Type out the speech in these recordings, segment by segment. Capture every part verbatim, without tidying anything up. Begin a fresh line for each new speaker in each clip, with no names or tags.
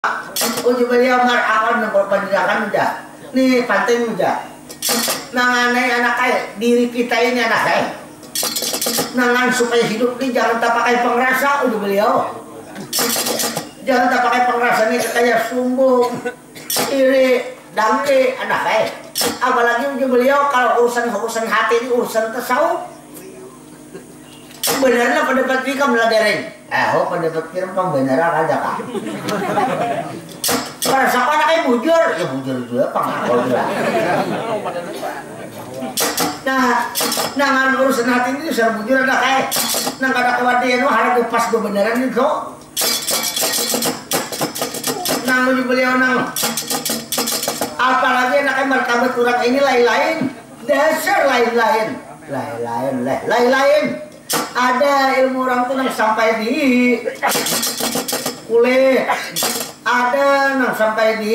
Uji beliau mar akan nang pendidikan udah. Nih penting udah. Nanganai anak kaya diri kita ini anak kaya. Nangan supaya hidup ini jangan tak pakai pengrasa uji beliau. Jangan tak pakai pengrasa ini kayak sumbung, iri, dangke anak kaya. Apalagi uji beliau kalau urusan-urusan hati ini urusan tasawuf. Benarnya pendapat kita melagarin. Eh, oh pendapat kita pembenaran aja kak. Para siapa anaknya bujur, ya bujur juga pengakul juga. Nah, nangan urusan hati ini sudah bujur ada kayak, nang kada kewadian wah harga pas kebenaran itu. Nang uji beliau nang, apalagi anaknya martabat kurang ini lain-lain, dasar lain-lain, lain-lain, lain-lain. Ada ilmu orang tuh nang sampai di kulit, ada nang sampai di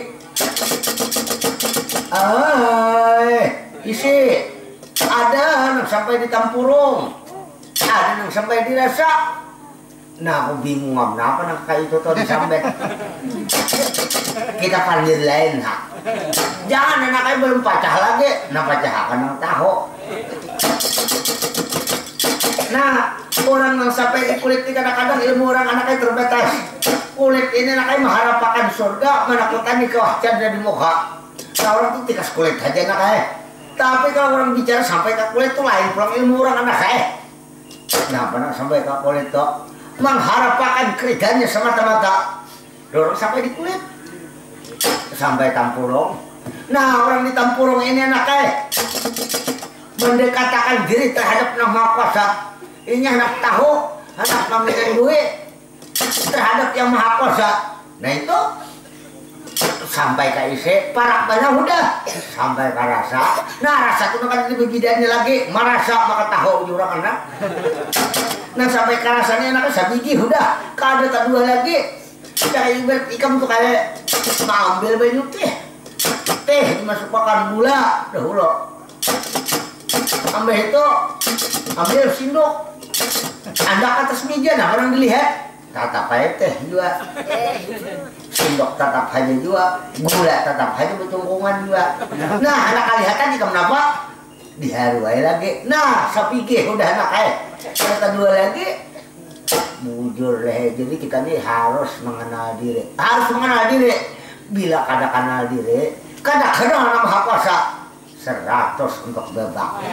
ay isi, ada nang sampai di tampurung, ada nang sampai di rasa. Nah aku bingung apa nang kayak itu tuh disampai. Kita panggil lain ha. Jangan anaknya belum pacah lagi, nah pacah akan nang tahu. Nah, orang yang sampai di kulit ini kadang-kadang ilmu orang anaknya terbatas. Kulit ini anaknya mengharapkan surga, menaklukkan di kewajah dan di muka. Nah, orang itu tikas kulit aja anaknya. Tapi kalau orang bicara sampai ke kulit itu lain, pulang ilmu orang anaknya. Nah, pernah sampai ke kulit itu mengharapkan keridanya semata-mata. Orang sampai di kulit, sampai tampurung. Nah, orang di tampurung ini anaknya mendekatakan diri terhadap nama kuasa. Ini anak tahu, anak memberikan duit terhadap yang maha kuasa. Nah itu sampai ke isi, parak banyak udah sampai ke rasa. Nah rasa itu kan di bidannya lagi, merasa maka tahu jurang anak. Nah sampai ke rasanya anaknya sabiji udah, kada tak dua lagi. Kayak ibarat ikan tuh kayak mengambil banyu teh, teh dimasukkan gula, dahulu. Ambil itu, ambil sindok. Anda atas meja, nah orang dilihat tatap aja teh juga, sindok tatap aja juga, gula tatap aja bertungkungan juga. Nah anak kelihatan jika kenapa diharuai lagi. Nah sapike udah anak kayak kata dua lagi bujur leh. Jadi kita nih harus mengenal diri, harus mengenal diri. Bila kada kenal diri, kada kenal nama Maha Kuasa. Seratus untuk bebak.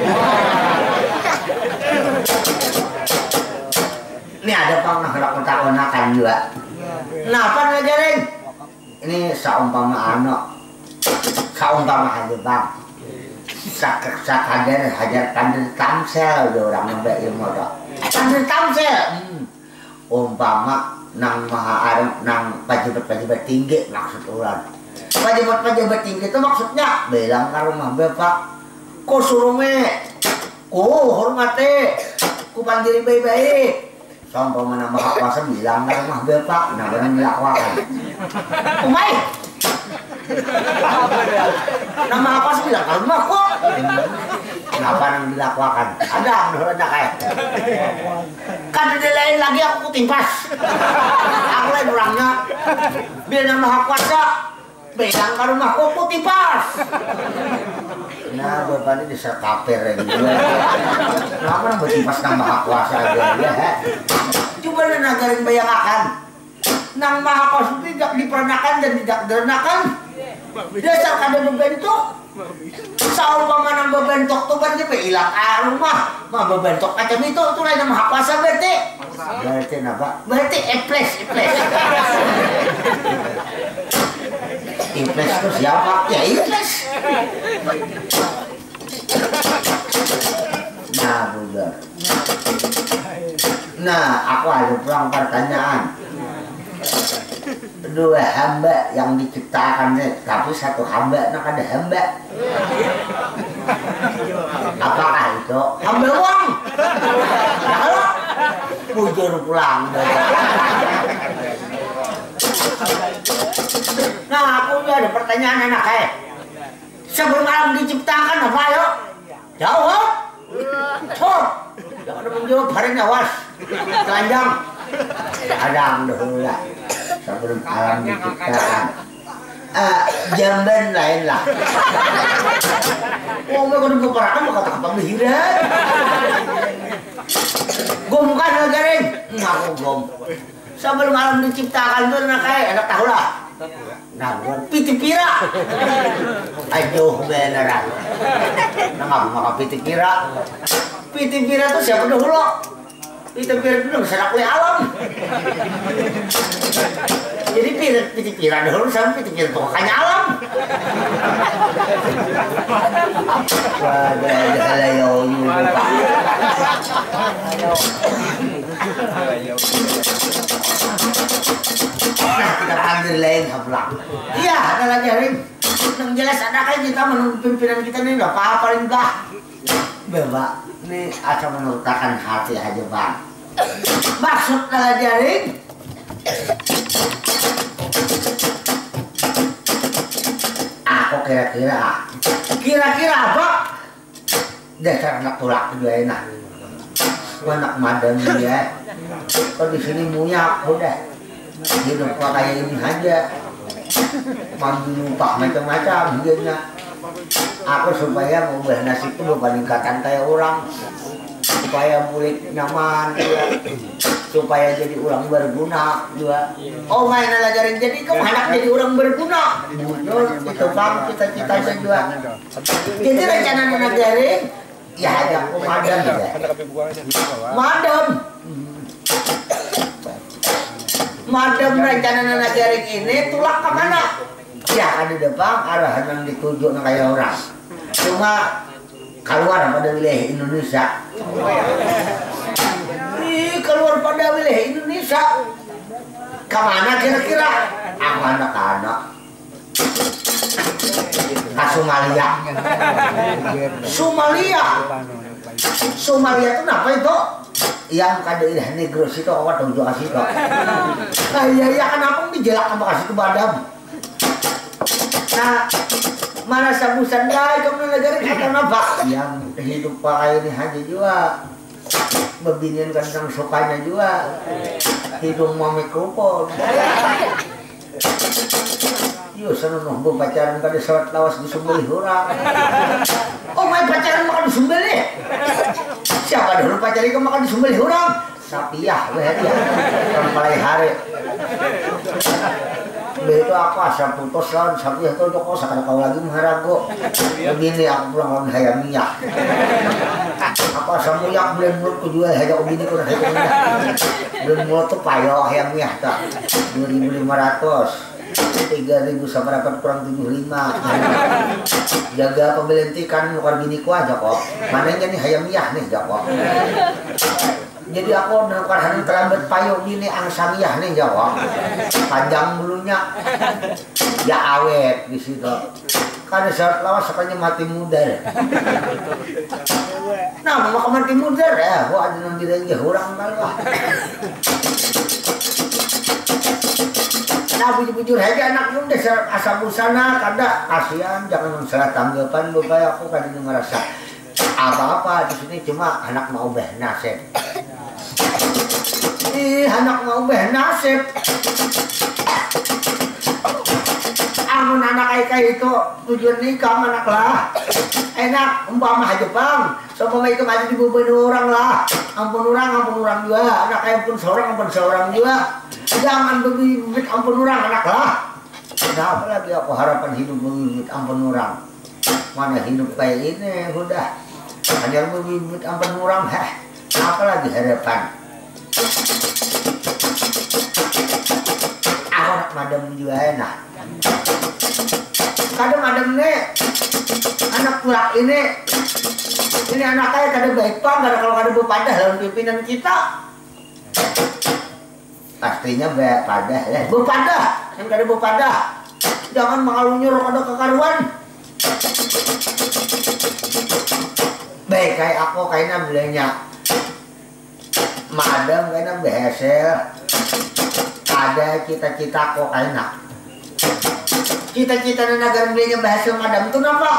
Ini ada pang nak kontak-kontakan juga. Nah apa ngajarin? Ini saumpama ano, saumpama aja bang. Sak sak hajar hajar kandir tamsel ada orang nambah ilmu dah. Kandir tamsel. Hmm. Umpama nang maha arem nang pejabat-pejabat tinggi maksud orang. Pejabat-pejabat tinggi itu maksudnya bilang ke rumah bapak, ku suruh me, ku hormati, ku pandiri baik-baik. Sampai mana Maha Kuasa bilang ke rumah bapak, nah benar dilakwakan. Umay, nah Maha Kuasa bilang ke rumah kok, kenapa nang dilakwakan? Ada menurut ada kayak, kan ada lain lagi aku timpas, aku lain orangnya, biar Maha Kuasa. Bilang ke rumah kok putih pas. Nah bapak ini diserkaper ya gitu. Kenapa nang putih pas nang Maha Kuasa aja ya. Coba nagarin bayangkan. Nang Maha Kuasa itu tidak diperanakan dan tidak direnakan. Dasar kada berbentuk. Saumpama nang berbentuk tuh kan dia hilang ah rumah. Mah berbentuk macam itu itu lain Maha Kuasa berarti. Berarti apa? Berarti eples eples. Impres itu siapa? Ya Impres. Nah, budak. Nah, aku ada pulang pertanyaan. Dua hamba yang diciptakan, tapi satu hamba, nak ada hamba. Apakah itu? Hamba uang. Kalau bujur pulang. Nah, aku juga ada pertanyaan anak kayak sebelum alam diciptakan apa yuk? Jawab. Cor. Jangan menjawab hari nyawas. Telanjang. Kadang dulu lah. sebelum alam diciptakan. Uh, jamban lain lah. Oh, mereka udah keparakan mau kata kapal hirat. Gom kan garing, ngaku gom. Sebelum alam diciptakan tuh anak kayak anak tahu lah. Nah, piti pira. Aduh, beneran. Nah, ngapa maka piti pira? Piti pira tuh siapa dahulu? Piti pira itu serak oleh alam. Jadi piti pira dahulu sama piti pira tuh hanya alam. Waduh, ada layo Nah, kita panggil lain hablang. Iya, ada lagi Harim. Yang jelas ada kayak kita menunggu pimpinan kita nih nggak apa-apa enggak. Bebak, ini asal menurutakan hati aja bang. Maksudnya lagi Harim. Aku kira-kira, kira-kira apa? Dasar anak tulak juga enak. Anak madam dia. Kalau di sini muyak udah. Hidup kayak ini aja, mandi lupa macam-macam hidupnya. Aku supaya mengubah nasib itu bandingkan kayak orang, supaya mulik nyaman juga, supaya jadi orang berguna juga. Oh main ajarin jadi kamu anak jadi orang berguna. Betul itu bang cita-cita juga. Jadi rencana ngajarin ya ada madam juga. Madam. Madam rencana anak jaring ini tulak ke mana? Ya ada depan arahan yang dituju kayak orang. Cuma keluar pada wilayah Indonesia. Ih, keluar pada wilayah Indonesia. Kemana kira-kira? Aku anak-anak. Ke Somalia. Somalia. Somalia itu apa itu? Yang kada ilah negro situ awak tahu juga situ. Nah iya iya kenapa dijelak sama kasih ke badam. Nah mana sabusan guys kamu negara kata apa? Yang hidup pakai ini hanya juga bebinian kandang sukanya juga hidung mau mikrofon. Yo sana nunggu pacaran kada sawat lawas disumbeli orang. Oh main pacaran makan disumbeli. Siapa dulu pacaran kamu makan disumbeli orang? Sapiah weh dia. Sampai hari. Begitu aku asal putus lawan sapiah tuh kok sakit kau lagi maharago. Begini aku pulang lawan hayam minyak. Aku asal minyak bulan mulut ku jual aja begini ku hayam minyak. Bulan mulut tuh payo hayam minyak tak. dua ribu lima ratus. tiga ribu sama dapat kurang tujuh puluh lima. Jaga pembelentikan bukan bini ku aja kok. Mananya nih hayamiah nih Joko. Jadi aku dengan karena terlambat payo gini angsamiah nih Joko. Panjang bulunya. Ya awet di situ. Karena syarat lawas sekalinya mati muda. Nah, mau mati muda ya, gua ada nanti lagi orang kalau. Nah, bujur-bujur aja anak muda asal busana kada kasihan jangan salah tanggapan lu kayak aku kan ini merasa apa-apa di sini cuma anak mau beh nasib. Ih, anak mau beh nasib. Amun anak kayak itu tujuan nikah anak lah. Enak umpama aja bang. Seumpama itu aja dibubani orang lah. Ampun orang, ampun orang juga. Anak kayak pun seorang, ampun seorang juga. Jangan bebibit ampun orang anak lah. Kenapa lagi aku harapan hidup bebibit ampun orang? Mana hidup kayak ini udah hanya bebibit ampun orang. Heh, apa lagi harapan? Aku nak madam juga enak. Kadang madam nih anak pulak ini ini anak saya kada baik pak, kada kalau kada berpadah dalam pimpinan kita. Pastinya berpadah ya, berpadah, yang kada berpadah. Jangan mengalunya roh kada kekaruan. Baik kayak aku kayaknya belinya. Madam kayaknya berhasil. Ada cita-cita kok kayaknya. Cita-cita negara belinya berhasil madam itu apa?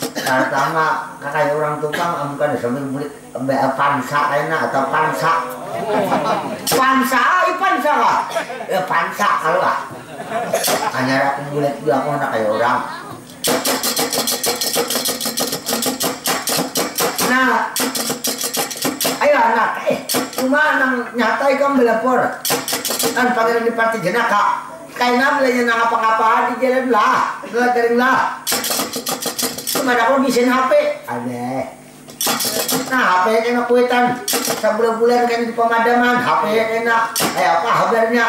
Pertama kakak orang tukang amkan sambil beli pansa kayaknya atau pansa. Pansa, ay pansa ka. Eh, pansa ka lah. Hanya aku bulat juga aku nak kayak orang. Nah, ayo anak, eh, cuma nang nyatai kamu belapor. Kan pangeran di parti jenaka. Kayaknya belinya nang apa-apa di jalan lah, ngelajarin lah. Cuma aku bisa H P, ada. Nah, H P kena kuitan, sebulan-bulan kan di pemadaman, H P kena, kayak apa kabarnya?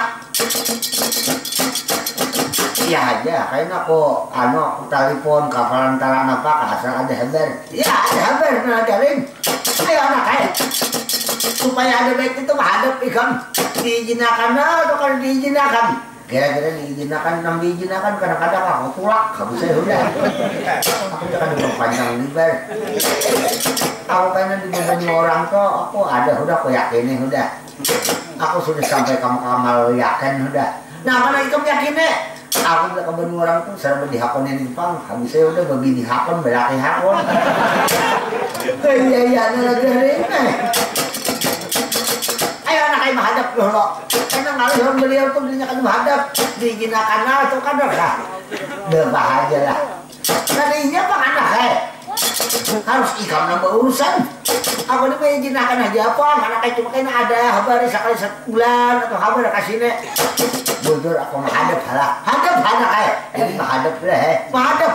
Iya aja, kayaknya aku, anu, aku telepon ke pelantaran apa, asal ada kabar. Ya, ada kabar, ngelajarin. Ayo anak, ayo. Supaya ada baik itu menghadap ikan, diizinkan atau kalau diizinkan. Kira-kira diizinkan, nang diizinkan kadang-kadang aku tulak, kamu saya udah. Aku jangan berpanjang lebar. Aku kayaknya dibebani orang tuh, aku ada udah, aku yakinin udah. Aku sudah sampai kamu kamal yakin udah. Nah, karena itu yakinnya, aku udah kebani orang tuh, serba dihakonin di Jepang. Kamu saya udah begini hakon, belaki hakon. Iya iya, lagi hari ini. Ayo anak ayo menghadap dulu. Karena ngalir beliau tuh belinya kan menghadap. Diizinkan atau kadang lah. Berbahagia lah. Tadinya pak anak eh. Harus ikam nambah urusan. Aku ini mengizinkan aja apa. Anak cuma kayaknya ada kabar sekali satu bulan atau kabar kasihnya. Bujur aku menghadap halah. Hadap anak eh. Jadi menghadap lah eh. Menghadap.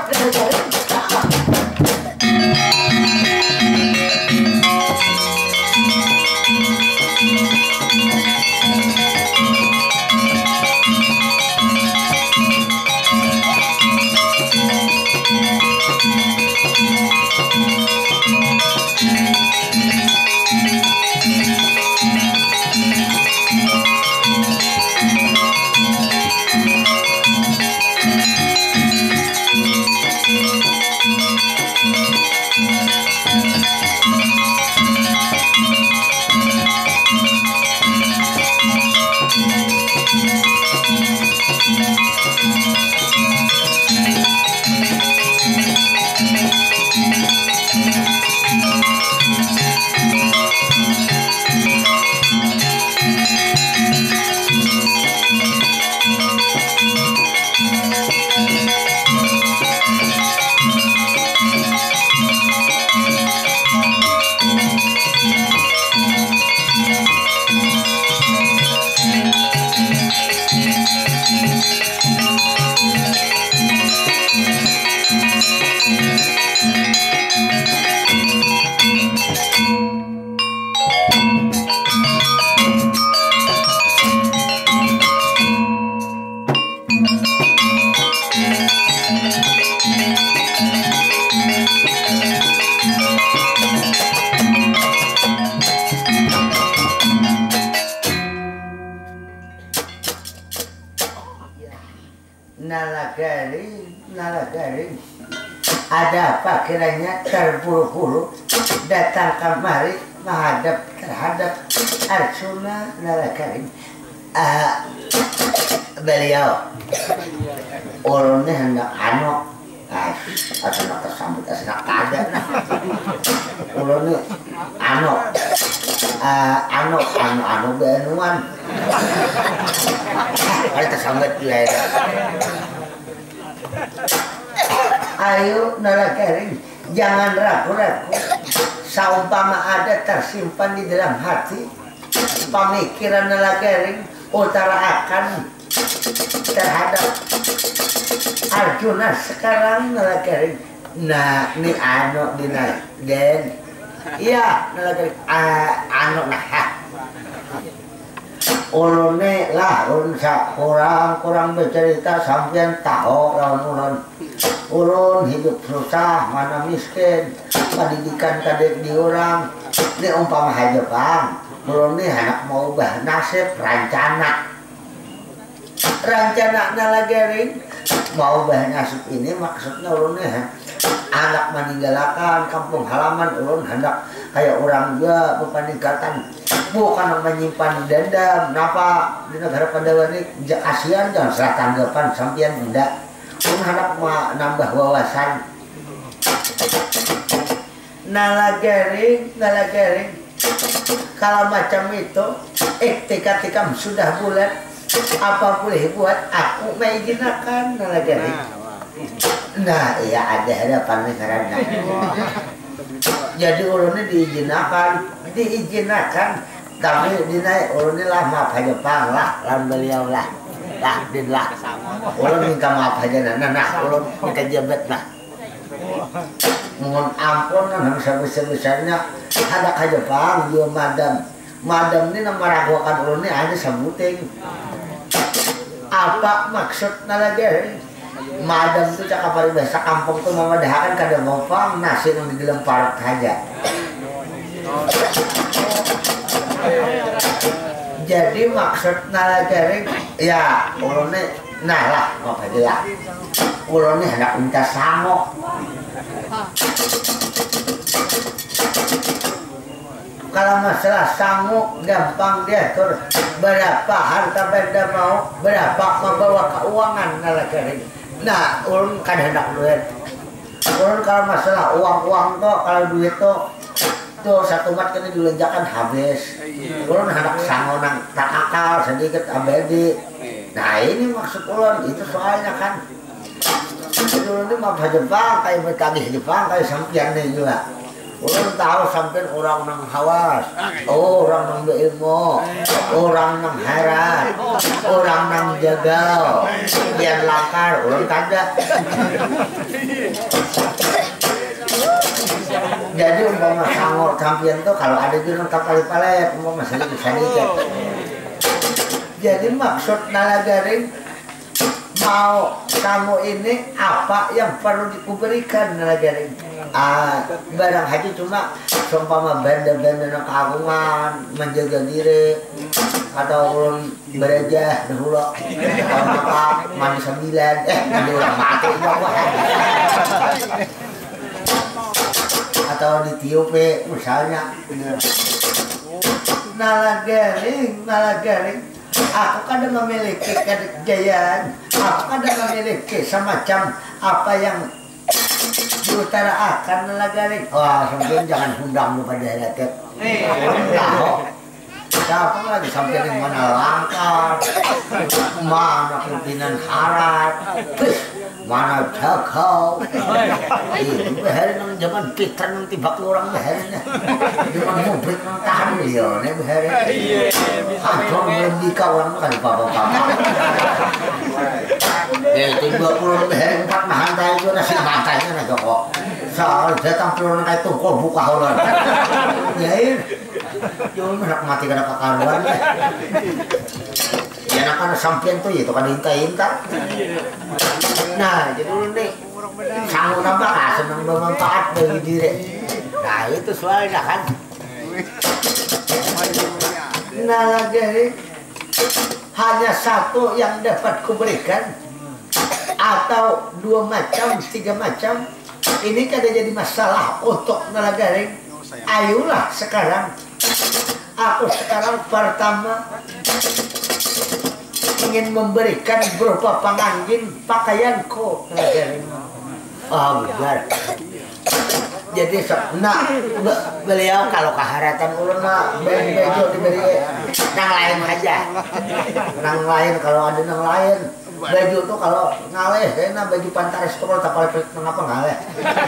Nalagari, nalagari. Ada apa kiranya terburu-buru datang kemari menghadap terhadap Arjuna Nalagari. Uh, beliau ulunnya hendak anu asal tersambut asal kada nah ulunnya anu uh, anu anu anu benuan ada tersambut lah. Ayo Nalagari, jangan ragu-ragu. Saumpama ada tersimpan di dalam hati pemikiran Nalagari utara akan terhadap Arjuna sekarang Nalagari. Nah, ini anu dina den. Iya, Nalagari uh, anu nah. Ulune lah, ulun kurang kurang bercerita sampean tahu lawan ulun. Ulun hidup susah, mana miskin, pendidikan kadek di orang. Ini umpama aja bang, ulun ini anak mau ubah nasib rencana. Rencana Nalagari mau ubah nasib ini maksudnya ulun ini anak meninggalkan kampung halaman ulun hendak kayak orang juga peningkatan. Bukan menyimpan dendam, kenapa di negara Pandawa ini kasihan jangan salah tanggapan sampian tidak. Pun hendak menambah wawasan. Nalagari, Nalagari, Kalau macam itu, iktikam sudah bulat, apa boleh buat aku mengizinkan lagi. Nah, iya ada hadapan karena. Jadi ulunnya diizinkan, diizinkan, tapi dinaik ulunnya lah maaf aja pang lah, lawan beliau lah, lah din lah. Ulun minta maaf aja nah, nah ulun minta jabat lah. Mohon ampun nah sebesar-besarnya ada aja pang juga madam. Madam ini nama raguakan ulunnya hanya sebuting. Apa maksudnya lagi? Madam itu cakap hari bahasa kampung tuh memadahakan kada ngopang nasi yang digelempar aja. Jadi maksudnya lagi ya ulunnya nah lah apa lah. Ulunnya hendak minta sangok. Kalau masalah sanggup gampang diatur, berapa harta benda mau, berapa membawa keuangan nalakari. Nah, ulun kan hendak duit. Ulun kalau masalah uang-uang tuh, kalau duit tuh, tuh satu mat kena dilenjakan habis. Ulun hendak sanggup nang tak akal sedikit abadi. Nah ini maksud ulun itu soalnya kan. Ulun ini mau Jepang kayak bertagih Jepang kayak sampian nih juga. Ulun tahu sampai orang nang hawas, oh, orang nang beilmu, orang nang heran, orang nang jagal, biar lakar, ulun kada. Jadi umpama sangor sampian tuh kalau ada di lengkap kali palet, umpama sedikit sedikit. Jadi maksud nalagaring mau kamu ini apa yang perlu diberikan nalagaring. Ah, barang haji cuma seumpama benda-benda nak keagungan, menjaga diri atau ulun bereja dahulu maka mandi sembilan eh mandi ulang mati juga atau ditiup misalnya nalagaring nalagaring aku kadang memiliki kejayaan, aku kadang memiliki semacam apa yang diutarakan nalagaring. Wah, sampai jangan hundang lu pada halaket. Tahu. Siapa lagi sampai di mana langkar, mana pimpinan harat, mana jakau. Ini behari nang zaman Peter nang tibak orang beharinya. Zaman mubrik nang tahan dia, nih behari. Hancur belum dikawang kan papa-papa. Eh, tiga puluh behari empat mahantai itu nasi mantainya na Joko. Soal datang puluh nang itu kok buka holan. Ya Yung anak mati ka na kakaruan eh. Yan ang sampian to itu kan hinta-hinta. Nah, jadi ini sanggup nambah kaso nang bermanfaat bagi diri. Nah, itu soalnya kan. Nah, jadi hanya satu yang dapat kuberikan atau dua macam, tiga macam. Ini kada jadi masalah untuk nalagaring. Ayolah sekarang aku sekarang pertama ingin memberikan berupa pangangin pakaianku. Oh benar. Jadi nah beliau kalau keharatan ulun mah baju diberi nang lain aja. Nang lain kalau ada nang lain. Baju tuh kalau ngaleh kayaknya baju pantares tuh kalau tak paling mengapa ngaleh.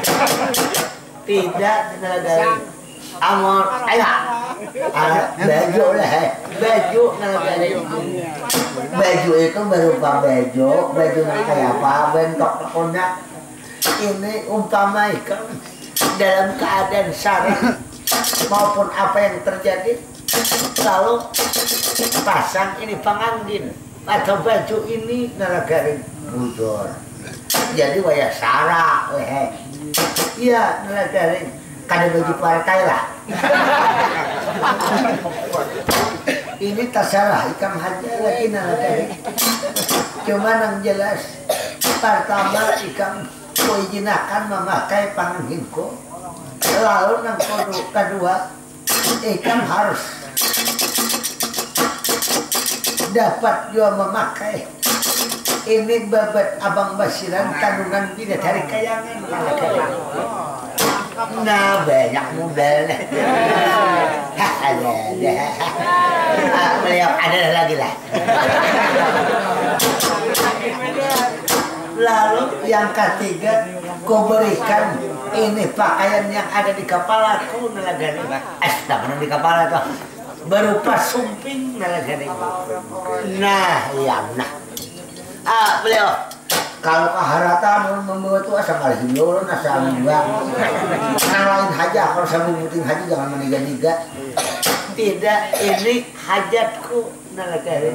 Tidak nalagaring amor ayo ah, baju lah baju nalagaring baju itu berupa baju baju yang kayak apa bentuk tekonya ini umpama ikan dalam keadaan sarang maupun apa yang terjadi lalu pasang ini pangangin atau baju ini nalagaring bujur jadi waya sara weh iya nalagaring kada baju partai lah ini tersalah ikam haja lagi nalagaring cuma yang jelas pertama ikam kuizinakan memakai panganginku lalu yang kedua ikam harus dapat juga memakai ini babat abang basiran kandungan bidadari kayangan Nah, banyak modelnya. Ada, ada. Beliau ada lagi lah. Lalu yang ketiga, kau berikan ini pakaian yang ada di kepalaku nalagani. Eh, tak pernah di kepala tuh. Berupa sumping nalagani. Nah, iya, nah. Ah, beliau. Kalau keharatan membawa itu asal kali hilang, asal enggak. Yang lain haja, kalau saya membutuhkan haji jangan meniga-niga. Tidak, ini hajatku nalagani.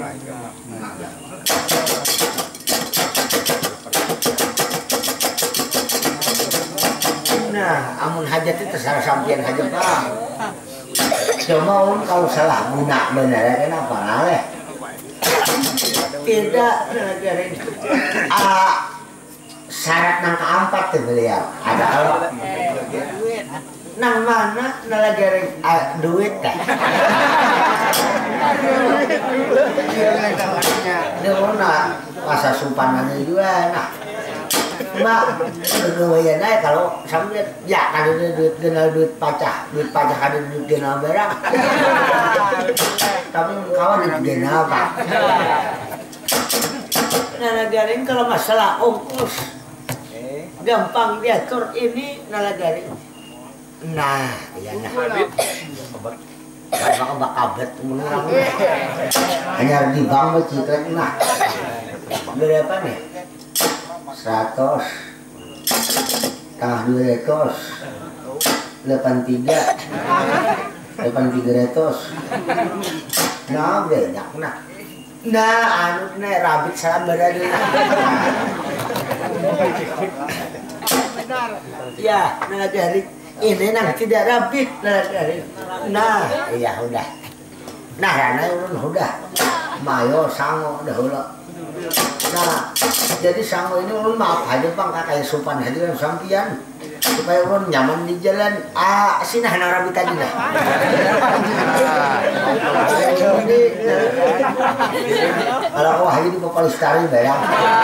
Nah, amun hajat itu terserah sampian hajat bang. Cuma um, kalau salah guna benar kenapa naleh? Tidak, nalagari. Ah, syarat nang keempat tuh beliau. Ada apa? Nang mana nalagari ah, duit kan? Ini mana masa sumpanannya juga nah. Mbak, kegawayan aja kalau sampai ya ada duit kenal duit pacah, duit pacah ada duit kenal barang. Tapi kawan duit kenal apa? Nah, nalagarin kalau masalah ongkos gampang diatur ini nalagarin. Nah, iya nah. Bakal bakabet menurang. Hanya di bank becitret nah. Berapa nih? Seratus tengah dua ratus delapan tiga delapan tiga ratus nah banyak nah nah anu nih rabit salam berada ya nah dari ini nang tidak rabit nah dari nah iya udah nah rana udah mayo sango udah udah. Nah, jadi sango ini ulun maaf aja bang, kayak sopan aja kan sampian supaya ulun nyaman di jalan. Ah, sini hana rabi tadi lah. Jadi, kalau kau hari ini kau palestari bayang.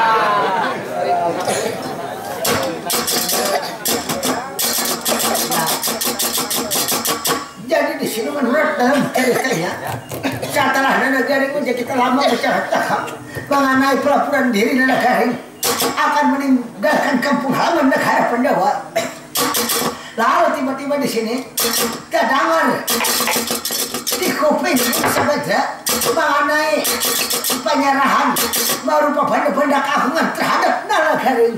Jadi di sini menurut dalam ceritanya, setelah negara itu jadi kita lama bercakap. Mengenai pelaporan diri negara akan meninggalkan kampung halaman negara Pandawa. Lalu tiba-tiba di sini kedengar di kuping Sabada mengenai penyerahan berupa benda-benda keagungan terhadap nalagaring.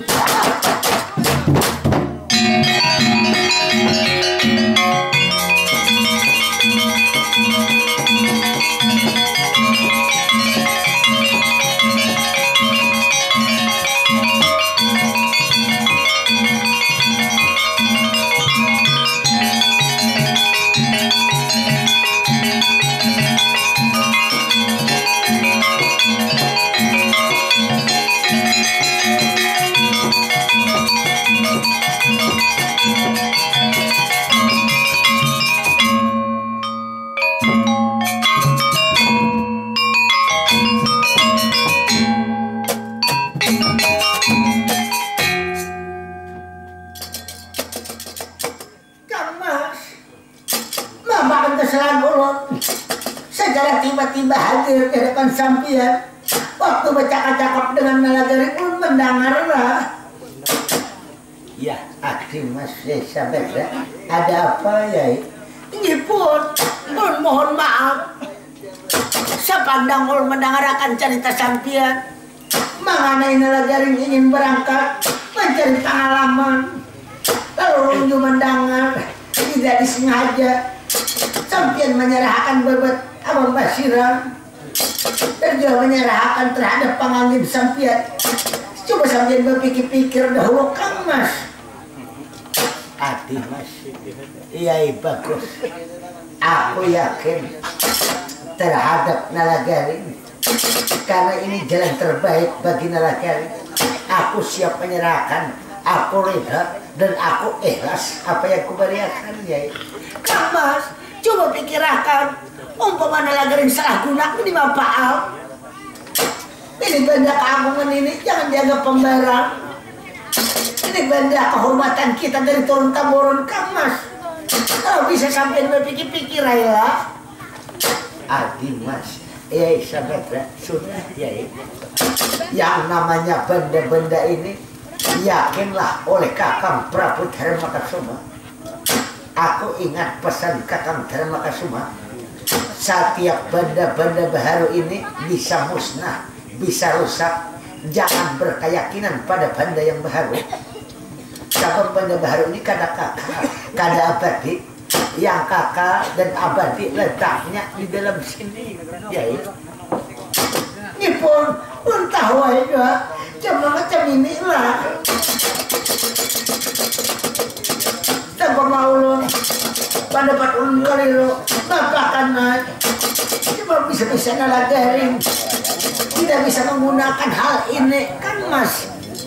Tiba-tiba hadir di depan sampian. Waktu bercakap-cakap dengan nalagari pun mendengarlah. Ya, akhirnya Mas Sabada, ada apa ya? Ini pun, pun mohon maaf. Sepandang ulun mendengarkan cerita sampian mengenai nalagari ingin berangkat mencari pengalaman. Lalu ulun juga mendengar tidak disengaja sampian menyerahkan bebat Abang Basira dan juga menyerahkan terhadap pengantin sampian. Coba sampian berpikir-pikir dahulu Kang Mas. Hati Mas. Iya bagus. Aku yakin terhadap nalagari karena ini jalan terbaik bagi nalagari. Aku siap menyerahkan. Aku reda dan aku ikhlas apa yang kuberiakan ya. Kang Mas, coba pikirkan. Umpama nalagarin salah guna ini mah paal. Ini benda keagungan ini jangan dianggap pembarang. Ini benda kehormatan kita dari turun temurun Kang Mas. Kalau bisa sampai berpikir-pikir ayolah. Adi Mas, eh sahabat sudah ya. Yang namanya benda-benda ini yakinlah oleh Kakang Prabu Dharmakasuma. Aku ingat pesan Kakang Dharmakasuma. Setiap benda-benda baharu ini bisa musnah, bisa rusak. Jangan berkeyakinan pada benda yang baharu. Sebab benda baharu ini kada kakak, kada abadi. Yang kakak dan abadi letaknya di dalam sini. Ya itu. Ini pun entah wajah. Cuma macam inilah. Tanpa mau lo. Pada pat ulun kali lo. Bapakan naik. Cuma bisa-bisa nalagarin. Tidak bisa menggunakan hal ini kan Mas.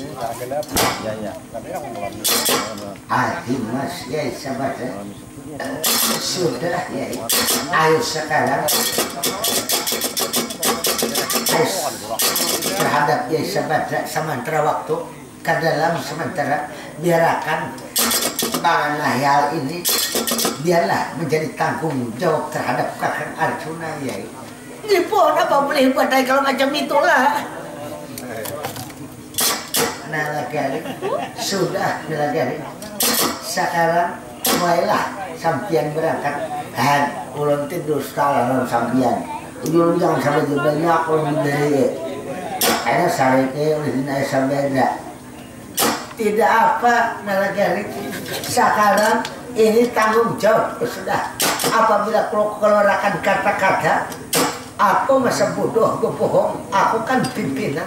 Adi Mas ya sahabat ya. Sudah ya. Ayo sekarang ayo terhadap ya sahabat sementara waktu ke dalam sementara biarkan mengenai hal ini biarlah menjadi tanggung jawab terhadap Kakang Arjuna ya. Ini pun apa boleh buat kalau macam itulah. Nalagari sudah nalagari. Sekarang mulailah sampian berangkat. Dan ulun tidur setelah sampian. Ulun jangan sampai banyak ulun dari. Ada sariknya ulun dinai sampai enggak. Tidak apa nalagari. Sekarang ini tanggung jawab sudah. Apabila keluarkan kata-kata. Aku masa bodoh, bohong. Aku kan pimpinan.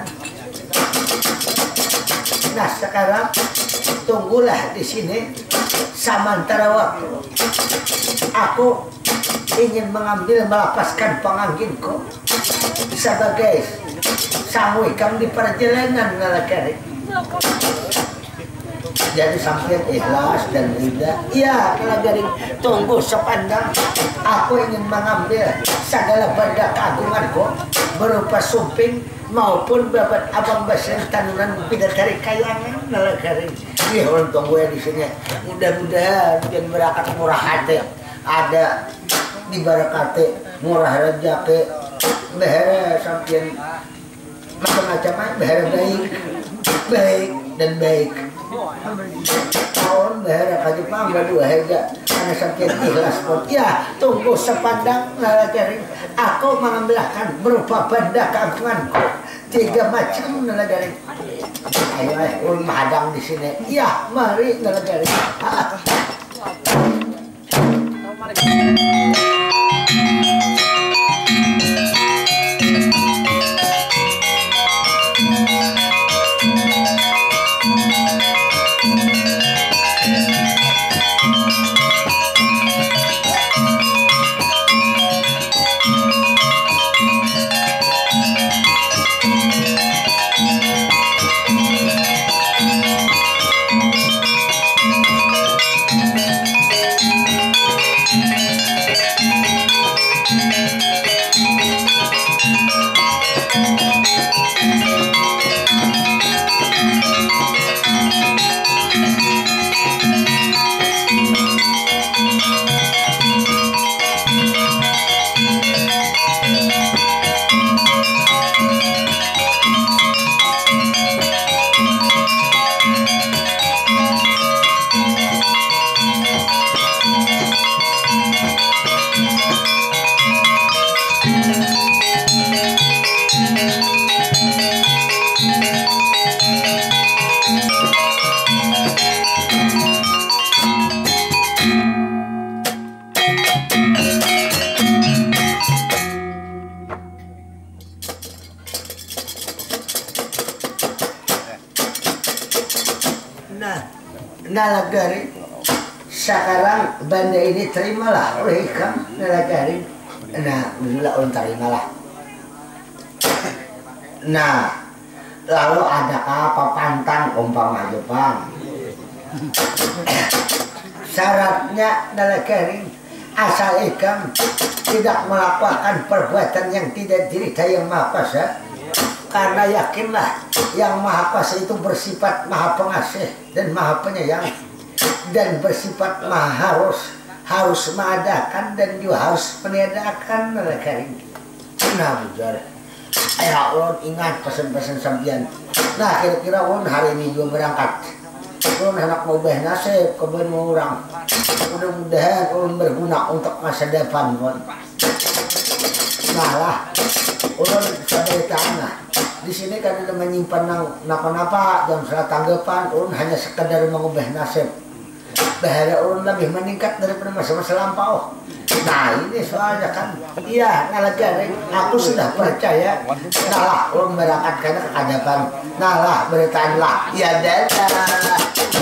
Nah sekarang tunggulah di sini sementara waktu. Aku ingin mengambil melepaskan pengangginku sebagai samu ikam di perjalanan nalagari. Jadi sampai ikhlas dan tidak. Ya nalagari tunggu sepandang. Aku ingin mengambil segala benda keagunganku berupa sumping maupun babat abang basir tanunan bidadari kayangan nalagari. Ih orang tunggu ya di sini. Mudah-mudahan dan berangkat murah hati. Ada di barakate murah rezeki. Behara sampian macam-macam behara baik, baik dan baik. Tahun behara ka Jepang dua harga karena sampai ikhlas pun ya tunggu sepandang nalagari. Aku mengambilkan berupa benda keagunganku tiga macam nalagari. Ayo ulun mahadang di sini. Ya mari nalagari. Nalagari sekarang benda ini terimalah oleh ikam nalagari. Nah mula on terimalah. Nah lalu ada apa pantang umpama Jepang. Syaratnya nalagari asal ikam tidak melakukan perbuatan yang tidak diridhai yang Maha Kuasa. karena yakinlah yang maha kuasa itu bersifat maha pengasih dan maha penyayang dan bersifat maha harus harus mengadakan dan juga harus meniadakan mereka ini. Nah bujar, ayah ulun ingat pesan-pesan sambian. Nah kira-kira ulun hari ini juga berangkat. Ulun anak mau beh nasib kebun orang. Mudah-mudahan ulun berguna untuk masa depan ulun. Nah lah, ulun sadar tanah. Di sini kan udah menyimpan napa-napa jam salah tanggapan. Ulun hanya sekedar mengubah nasib. Bahaya ulun lebih meningkat daripada masa-masa lampau. Nah ini soalnya kan, iya nalaga aku sudah percaya. Nah lah, ulun berangkat karena kehadapan. Nah lah, beritaanlah. Ya dadah.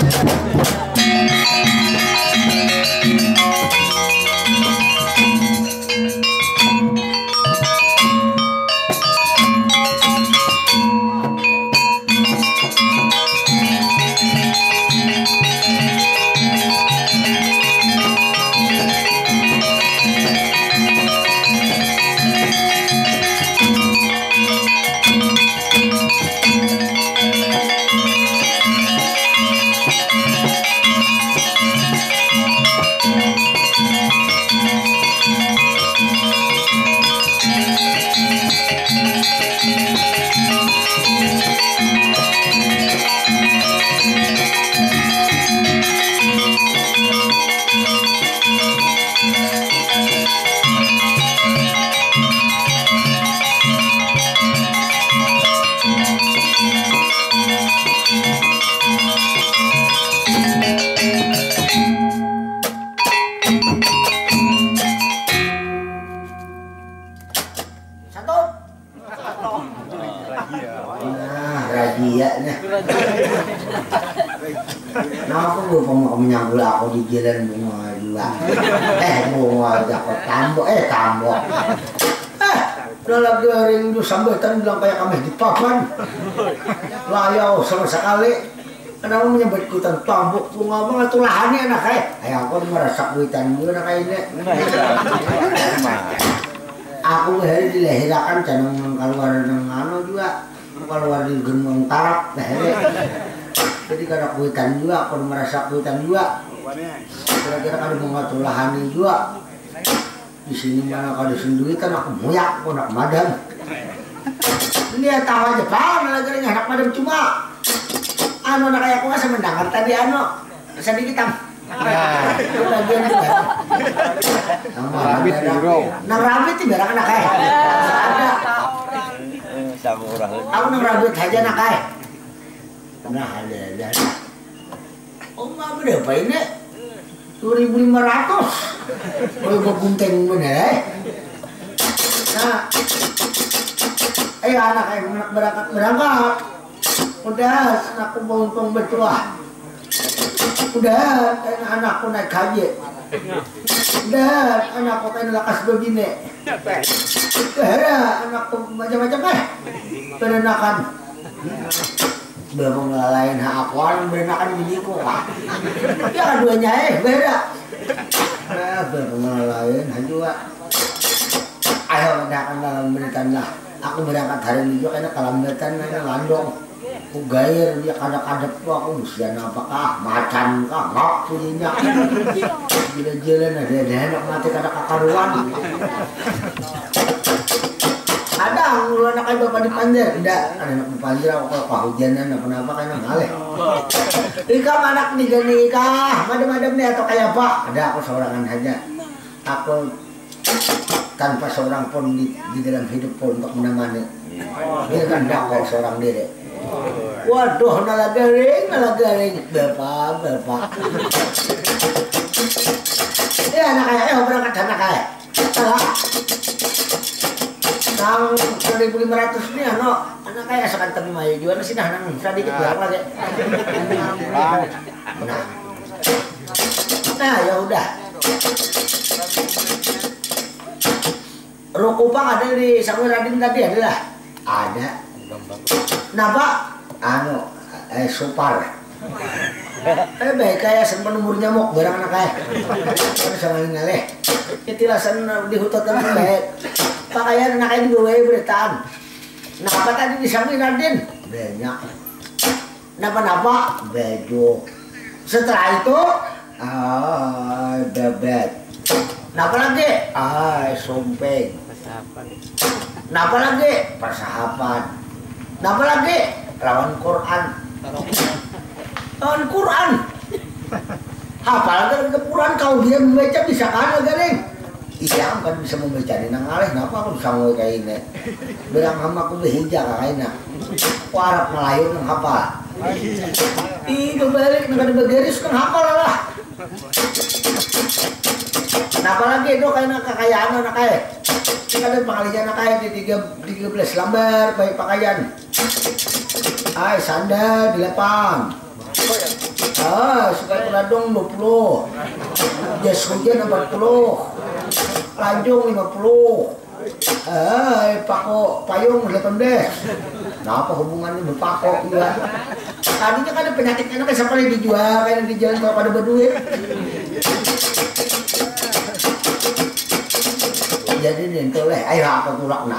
Di jalan bunga dua, eh bunga dapat tambok, eh tambok, eh udah lagi ring du sambatan bilang kayak kami di papan, layau sama sekali, kenapa menyebut kutan tambok bunga banget tuh lahannya anak kayak, ayah aku merasa kuitan gue anak kayak ini, aku hari dilahirkan canang keluar dengan anu juga, keluar di gunung tarak, jadi karena kuitan juga, aku merasa kuitan juga. Kira-kira kalau mau ngatur lahan juga di sini mana kalau disenduitan aku muyak, aku nak madam. Ini tahu aja pak, lagi anak madam cuma anu nak kayak aku nggak semendangan tadi anu sedikit tam. Bagian juga.
Rabit bro.
Nang rabit itu barang anak kayak. Ada. Aku nang rabit aja anak kayak. Nah ada ada. Oh nggak berapa ini? dua ribu lima ratus. Oh gue gunting bener. Nah, eh anak anak berangkat berangkat. Udah, anakku mau untung bertuah. Udah, anakku naik haji. Udah, anakku kayak lakas begini. Udah, anakku macam-macam eh. Perenakan. Belum ngelain hak akuan berenakan bijiku lah. Ya keduanya eh beda. Eh belum ngelain juga. Ayo mendakan dalam berikan lah. Aku berangkat hari ini juga karena kelambatan karena landong. Aku gair dia kadang-kadang tuh aku usian apakah macan kah ngap punya. Jalan-jalan ada ada mati kada kakaruan. Ada mulu anak kayak bapak di panjer, tidak ada anak di panjer aku kalau kehujanan apa apa kayak ngaleh. Ikam anak nikah nikah, madam-madam nih atau kayak apa? Ada aku seorangan aja. Aku tanpa seorang pun di, di dalam hidup pun untuk menemani. Dia kan dakwah seorang diri. Waduh, nala garing, nala garing, bapak, bapak. Ya anak kayak, eh berangkat anak kayak, salah. Nang dua ribu lima ratus ini ano, anak kayak sekan tapi mayu juga sih nah nang sedikit berapa lagi. Nah, nah ya udah. Rukupang ada di Samuel Radin tadi adalah ada. Nah pak, ano, eh supar. Eh baik kayak sempat umur nyamuk barang anak kayak. Ada sama ini ngaleh. Ketilasan di hutan baik. Pakaian anak kayak dibawa beritaan. Napa tadi disangin Raden? Banyak. Napa-napa? Bejo. Setelah itu, ah, bebet. Napa lagi? Ah, sumping. Napa lagi? Persahapan. Napa lagi? Lawan Quran. Lawan Quran. Hafal kan ke Quran kau dia membaca bisa kan Garing? Iya kan bisa membaca di nang alih napa aku sanggup kayak ini. Bilang sama aku behija kaina. Aku Arab Melayu nang hafal. Ih kebalik nang ada begaris kan hafal lah. Napa lagi itu kayak kekayaan anak kaya. Kita ada pengalihan anak kaya di tiga belas lembar baik pakaian. Ay sandal delapan. Ah, suka peladong dua puluh. Jas hujan empat puluh. Lanjung lima puluh. Ah, pako payung delapan belas. Nah, apa hubungannya berpako ya? Tadinya kan ada penyakit enak siapa yang dijual, kayak di jalan kalau pada berduit. Jadi nih toleh, ayo apa tulak nah.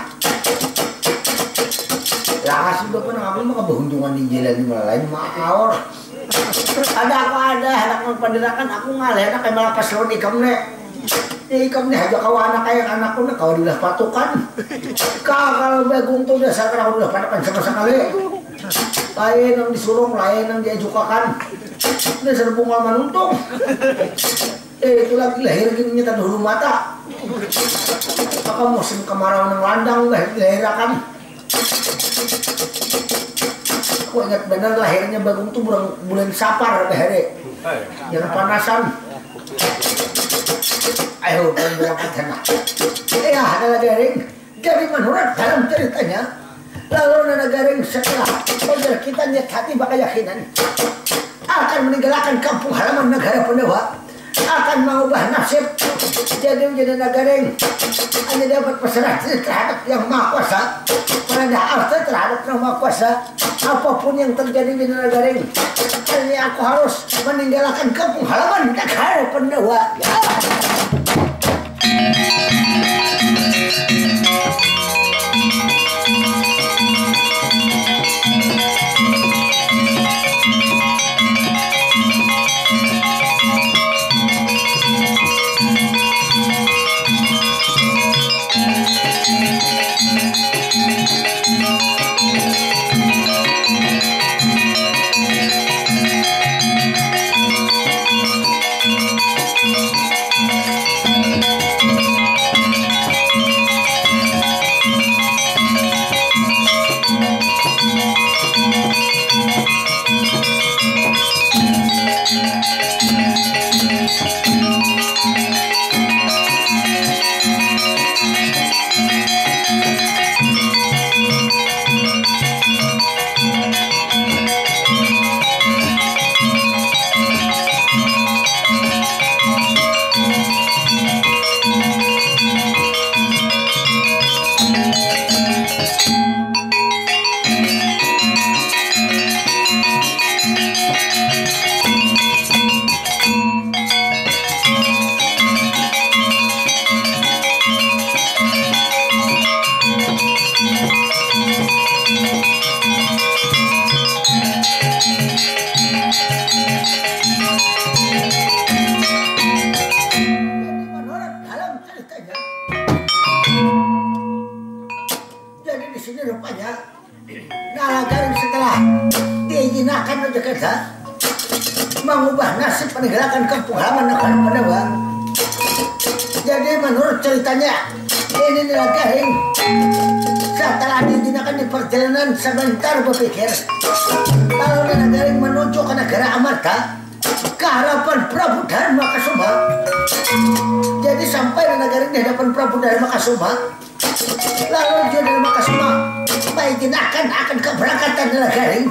Lah sudah pernah aku mah kebuntungan di jalan lain maawor. Ada aku ada anak pandirakan aku ngalih anak kayak malah pas lawan ikam nek. Ikam nih aja kau anak kayak anakku nek kau dilah patukan. Kau kalau bagung tuh dasar kalau udah patukan sama sekali. Lain yang disuruh, lain yang diajukan. Ini serbu nggak manuntung. Eh itu lagi lahir gini nyata dulu mata. Maka musim kemarau yang landang lahirakan. Aku ingat benar lahirnya Bagong tuh bulan, bulan Sapar ada hari. Jangan panasan. Ayo kan berangkat sana. Ya ada lagi Garing. Jadi menurut dalam ceritanya, lalu ada Garing setelah saudara kita niat hati bakal yakinan akan meninggalkan kampung halaman negara Pandawa, akan mengubah nasib jadi menjadi Garing hanya dapat perseratan terhadap yang maha kuasa, menanda arti terhadap yang maha kuasa. Apapun yang terjadi di negara Garing, ini aku harus meninggalkan kampung halaman negara Pandawa. Ya. Mengubah nasib peninggalan kampung halaman negara Pandawa. Jadi menurut ceritanya ini adalah Garing setelah diizinkan di perjalanan sebentar berpikir lalu Nana Garing menuju ke negara Amarta ke hadapan Prabu Dharma Kasuma. Jadi sampai Nana Garing di hadapan Prabu Dharma Kasuma, lalu dia Dharma Kasuma mengizinkan akan keberangkatan Nana Garing.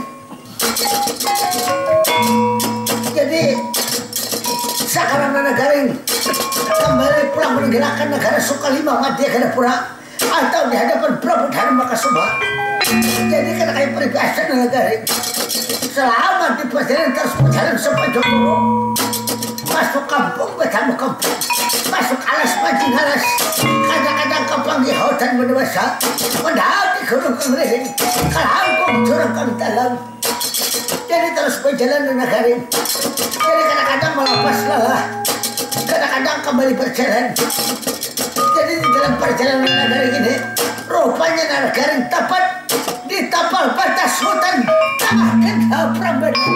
Jadi sekarang Nana Garing kembali pulang meninggalkan negara Sukalima Madya Gadapura atau di hadapan Prabu Dharma Kasuma. Jadi karena kayak peribahasa Nana Garing selama di perjalanan terus berjalan sampai Jogoro, masuk kampung betal kampung, masuk alas mancing alas, kadang-kadang kepanggih hutan berdewasa, mendapi gunung kengering, kalangkung curug kang dalam. Jadi terus berjalan di negeri. Jadi kadang-kadang melepas lelah, kadang-kadang kembali berjalan. Jadi di dalam perjalanan negeri ini, rupanya negeri tepat di tapal batas hutan tengah kita Prambanan.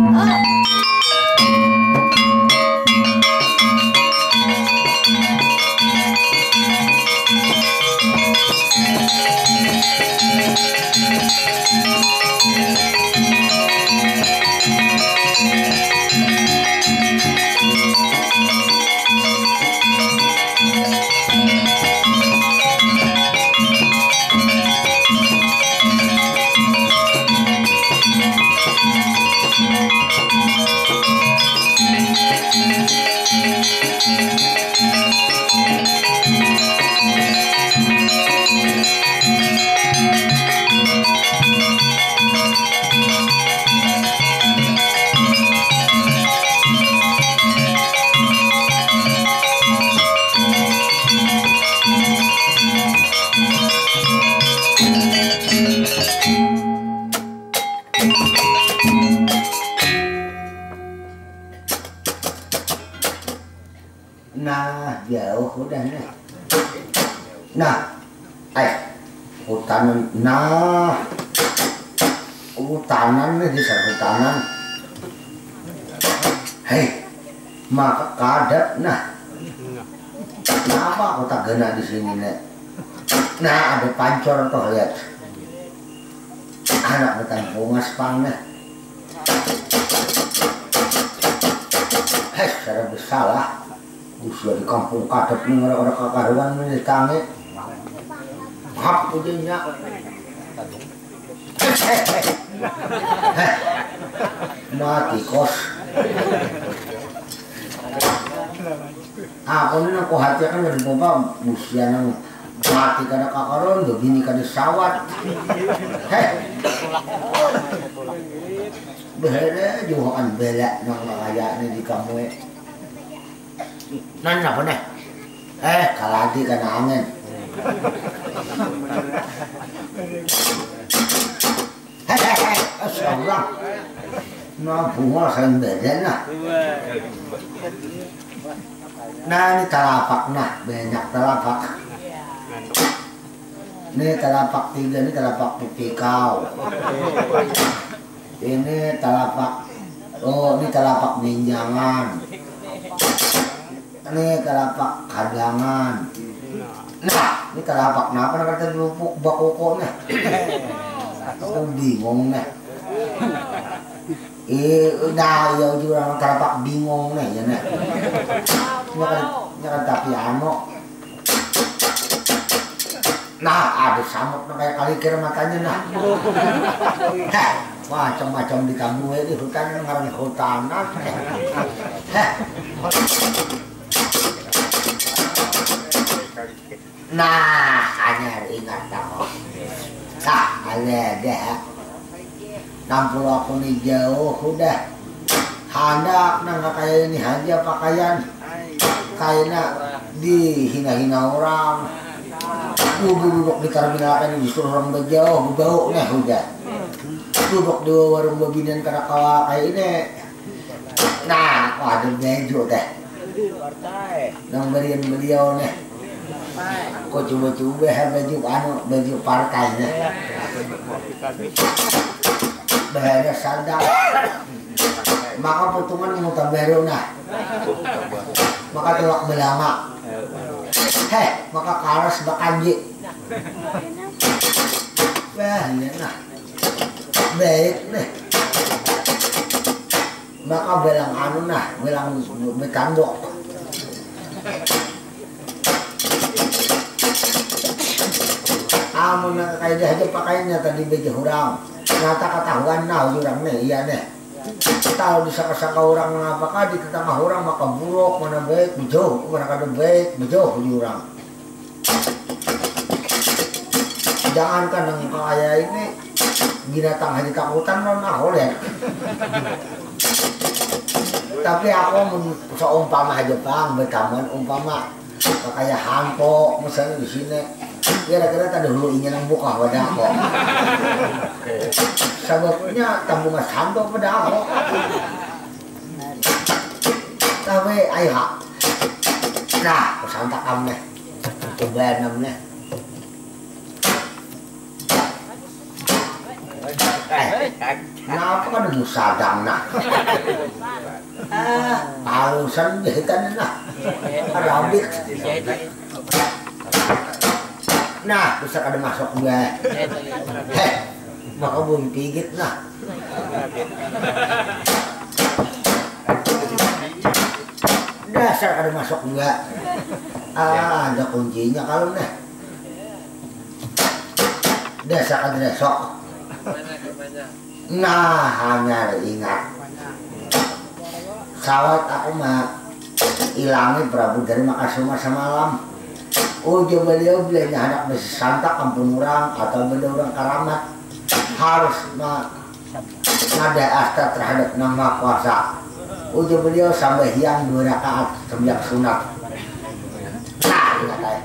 Nah, jauh udah nih. Nah, eh, hutanan. Nah, hutanan nih di hutanan. Hei, maka kadat. Nah, kenapa aku tak kena di sini nih? Nah, ada pancor tuh lihat. Anak betang bungas pang nih. Hei, secara bersalah. Usia di kampung kadet nih orang-orang kakaruan nih ditangi. Maaf ujinya. Mati kos. Aku ini aku hati kan dari bapak usia nang mati kada kakaruan, do bini kada sawat. Heh. Behele johan belak nang kaya nih di kamu. Nan apa nih? Eh, kaladi kena angin. Hehehe, asyallah. Nah, bunga sayang badan lah. Nah, ini talapak nah, banyak talapak. Ini talapak tiga, ini talapak putih kau. Ini talapak, oh ini talapak minjangan. Ini talapak kadangan. Nah, ini talapak kenapa nak kata lupuk bakoko nih? Aku bingung nih. Eh, nah, ya juga talapak bingung nih, ya nih. Ini kan tapi ano. Nah, ada samut kayak kali kira matanya nah. Heh, macam-macam di kamu di hutan ngarang hutanan. Heh. Nah, hanya ingat aku. Nah, ada deh. Nampul aku nih jauh udah. Hendak nggak kayak ini aja pakaian. Kayaknya dihina-hina orang. Duduk di terminal ini disuruh orang berjauh, bau nih udah. Duduk di warung babinian karena kawa kayak ini. Nah, ada mejo deh. Nang berian beliau nih. Kok coba-coba baju anu baju partainya. Bahaya sadar. Maka potongan muta baru nah. Maka telak belama. Heh, maka karas bakanji. Bahaya nah. Baik nih. Maka belang anu nah, belang betandok. Amun na kayak aja pakainya tadi baju orang. Nata ketahuan nah orang nih, iya nih. Tahu disaka-saka orang apakah di tengah orang maka buruk mana baik bejo, mana kada baik bejo di orang. Jangankan yang kaya ini binatang hari takutan non nah oleh. Tapi aku seumpama aja bang, betaman umpama kayak hanko misalnya di sini, kira-kira tadi dulu ingin yang buka pada aku. Sebabnya tamu mas hanko pada aku. Tapi ayo, nah pesantak kamu nih, coba namanya. Eh, kenapa kan ada sadang nak? Ah, halusan jahitan nah, rabik. Nah, bisa kada masuk gue. Heh, maka bumi pigit nah. Dasar kada masuk gue. Ah, ada kuncinya kalau nih. Dasar kada besok. Nah, hanya ingat sawat aku mah ilangi Prabu dari Makasuma semalam. Ujo beliau bilangnya anak besi santak ampun orang atau beliau orang karamat harus mah ngada asta terhadap nama kuasa. Ujo beliau sampai hiang dua rakaat sembilan sunat. Nah, ingat aja.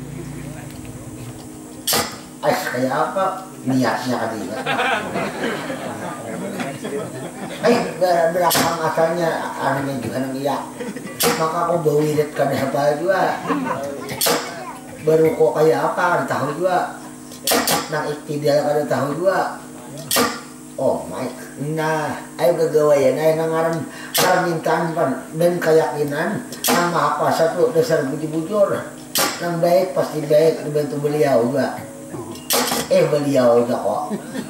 Ais kayak apa? Niatnya tadi ya. Eh, belakang asalnya anaknya juga nang iya. Maka aku bawa wirid kan apa juga. Baru kok kayak apa, tahu juga. Nang iktidal kada tahu juga. Oh my, nah, ayo kegawaian, ayo nangaran permintaan dan keyakinan nang maha kuasa tuh dasar bujur-bujur. Nang baik pasti baik dibantu beliau juga. Eh beliau udah kok.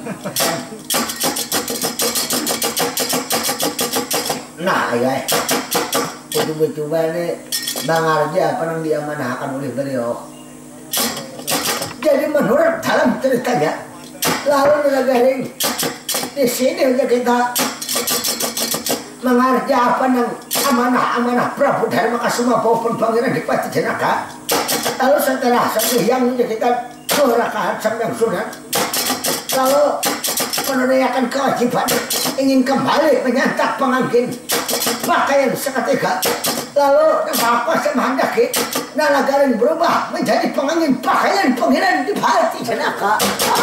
Nah ya, coba-coba nih Bang Arja apa yang diamanahkan oleh beliau. Jadi menurut dalam ceritanya, lalu negara di sini udah kita mengarja apa yang amanah-amanah Prabu dari Makasuma maupun Pangeran Dipati Jenaka. Lalu setelah satu yang udah kita dua rakaat sampai sunat, lalu menunaikan kewajiban ingin kembali menyantap pengantin pakaian seketika, lalu apa semandaki nalagarin berubah menjadi pengantin pakaian Pangeran Dipati Jenaka.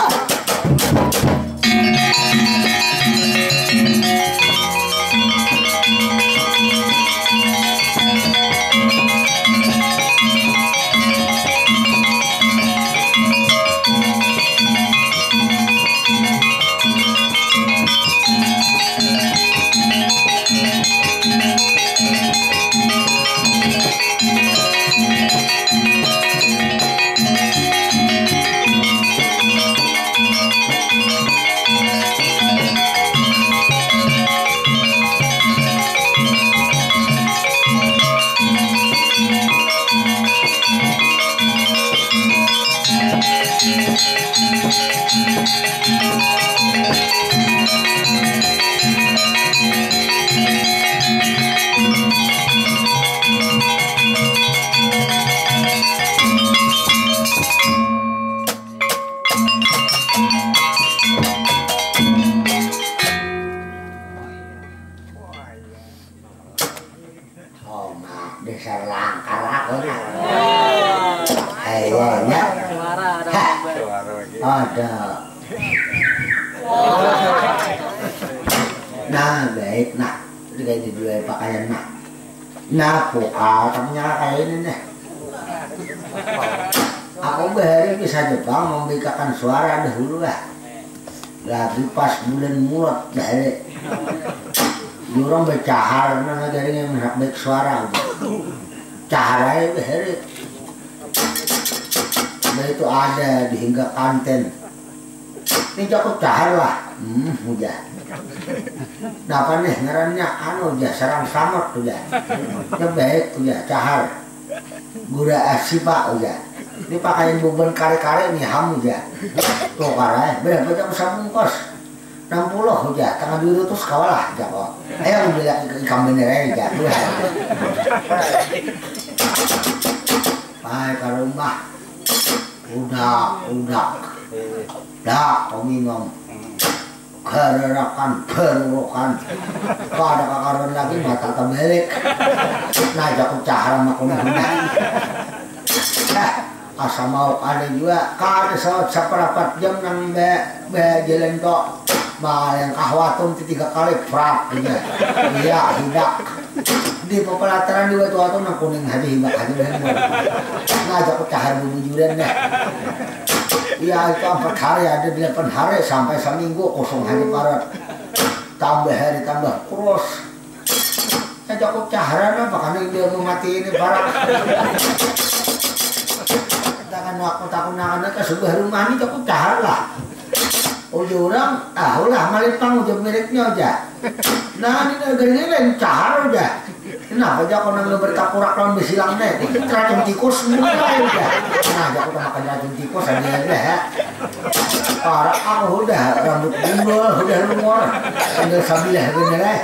Ada. Nah baik, nah itu kayak di dua pakaian nah. Nah buka ternyata kayak ini nih. Aku bahari bisa Jepang memberikan suara dahulu lah. Lagi pas bulan mulut dari jurang bercahar, nah dari yang baik suara. Cahaya bahari. Nah itu ada di hingga kanten. Ini cukup cahar lah. Hmm, udah. Nah apa nih ngarannya anu udah serang samot udah. Ini baik udah cahar. Gula asipa udah. Ini pakaian buban kare-kare ini ham udah. Tuh kare, berapa jam sabungkos? enam puluh udah. Tengah dulu terus kawalah aja kok. Ayo bilang ikan bener aja. Baik ke rumah. Udah, udah, dah, kau minum. garerakan berurukan kada kakaron lagi mata tebelik naja ku cahara mah kuno nah asa mau ada juga kada saat seperapat jam nang be be jalan tok mah yang kahwatum tiga kali prap iya hidak di pepelataran juga tuh atau nang kuning hadi hidak hadi bener naja ku cahara bujuran deh. Ya itu empat hari ada delapan hari sampai seminggu kosong hari parat tambah hari tambah kurus ya cukup caharan apa karena dia mau mati ini parat takkan waktu takut nakana ke sebuah rumah ini cukup cahar lah ujung orang ah ulah malipang ujung miliknya aja nah ini negerinya lain cahar aja kenapa aja kau nang bertakurak lawan besilang nih racun tikus semua aja nah aja aku makan racun tikus aja ya parah aku udah rambut gundul udah lumur tinggal sabilah bener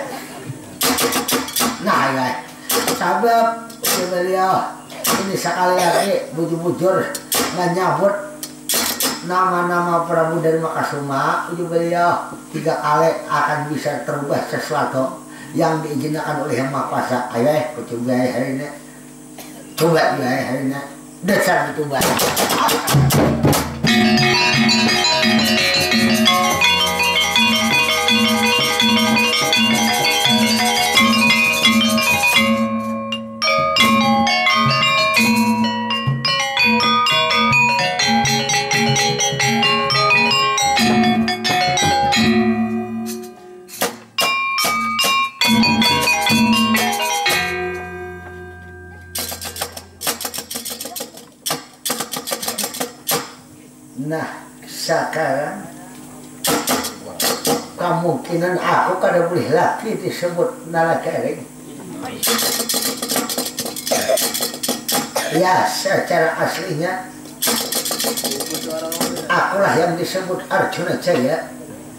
nah ya sabab beliau ini sekali lagi bujur-bujur menyambut nama-nama Prabu dari Makasuma uji beliau tiga kali akan bisa terubah sesuatu yang diizinkan oleh Yang Maha Kuasa. Ayo eh, coba hari ini coba ya hari ini dasar coba nah sekarang kemungkinan aku kada boleh lagi disebut nalagaring ya secara aslinya akulah yang disebut Arjuna Jaya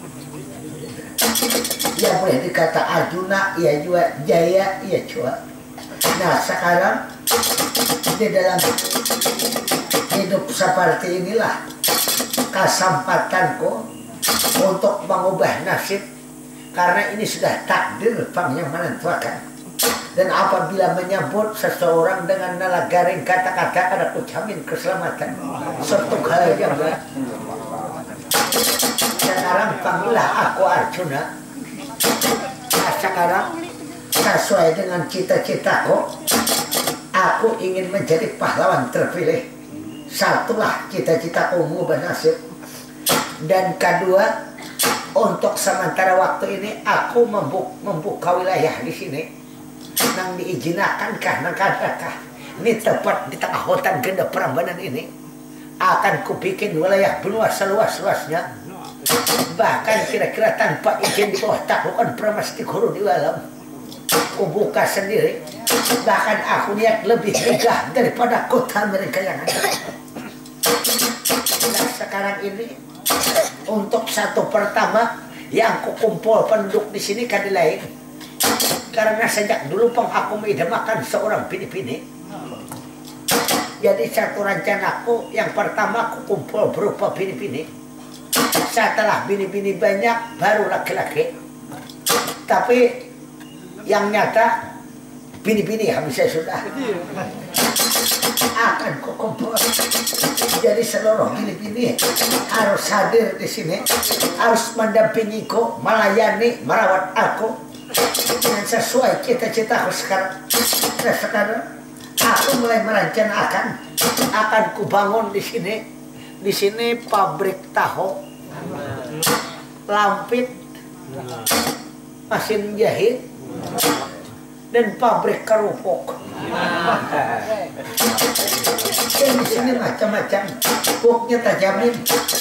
ya boleh dikata Arjuna ya juga Jaya ya juga nah sekarang di dalam hidup seperti inilah kesempatanku untuk mengubah nasib karena ini sudah takdir Bang yang menentukan dan apabila menyebut seseorang dengan nalagaring kata-kata ada kujamin keselamatan satu hal yang sekarang panggillah aku Arjuna nah, sekarang sesuai dengan cita-citaku aku ingin menjadi pahlawan terpilih. Satulah cita-citaku mengubah nasib dan kedua untuk sementara waktu ini aku membuka, membuka wilayah di sini nang diizinkan karena kadakah ini tepat di tengah hutan genda Prambanan ini akan kubikin wilayah benua seluas-luasnya bahkan kira-kira tanpa izin di bawah taklukan Pramasti Guru di alam kubuka sendiri bahkan aku niat lebih megah daripada kota mereka yang ada. Nah sekarang ini untuk satu pertama yang kukumpul penduduk di sini kan lain karena sejak dulu pun aku mengidamakan seorang bini-bini jadi satu rencanaku yang pertama aku kumpul berupa bini-bini setelah bini-bini banyak baru laki-laki tapi yang nyata bini-bini habis saya sudah akan kukumpul jadi seluruh bini-bini harus hadir di sini harus mendampingiku melayani merawat aku dengan sesuai cita-citaku sekarang nah, sekarang aku mulai merencanakan akan kubangun di sini di sini pabrik tahu lampit mesin jahit dan pabrik kerupuk. Dan di sini macam-macam, buknya tajamin.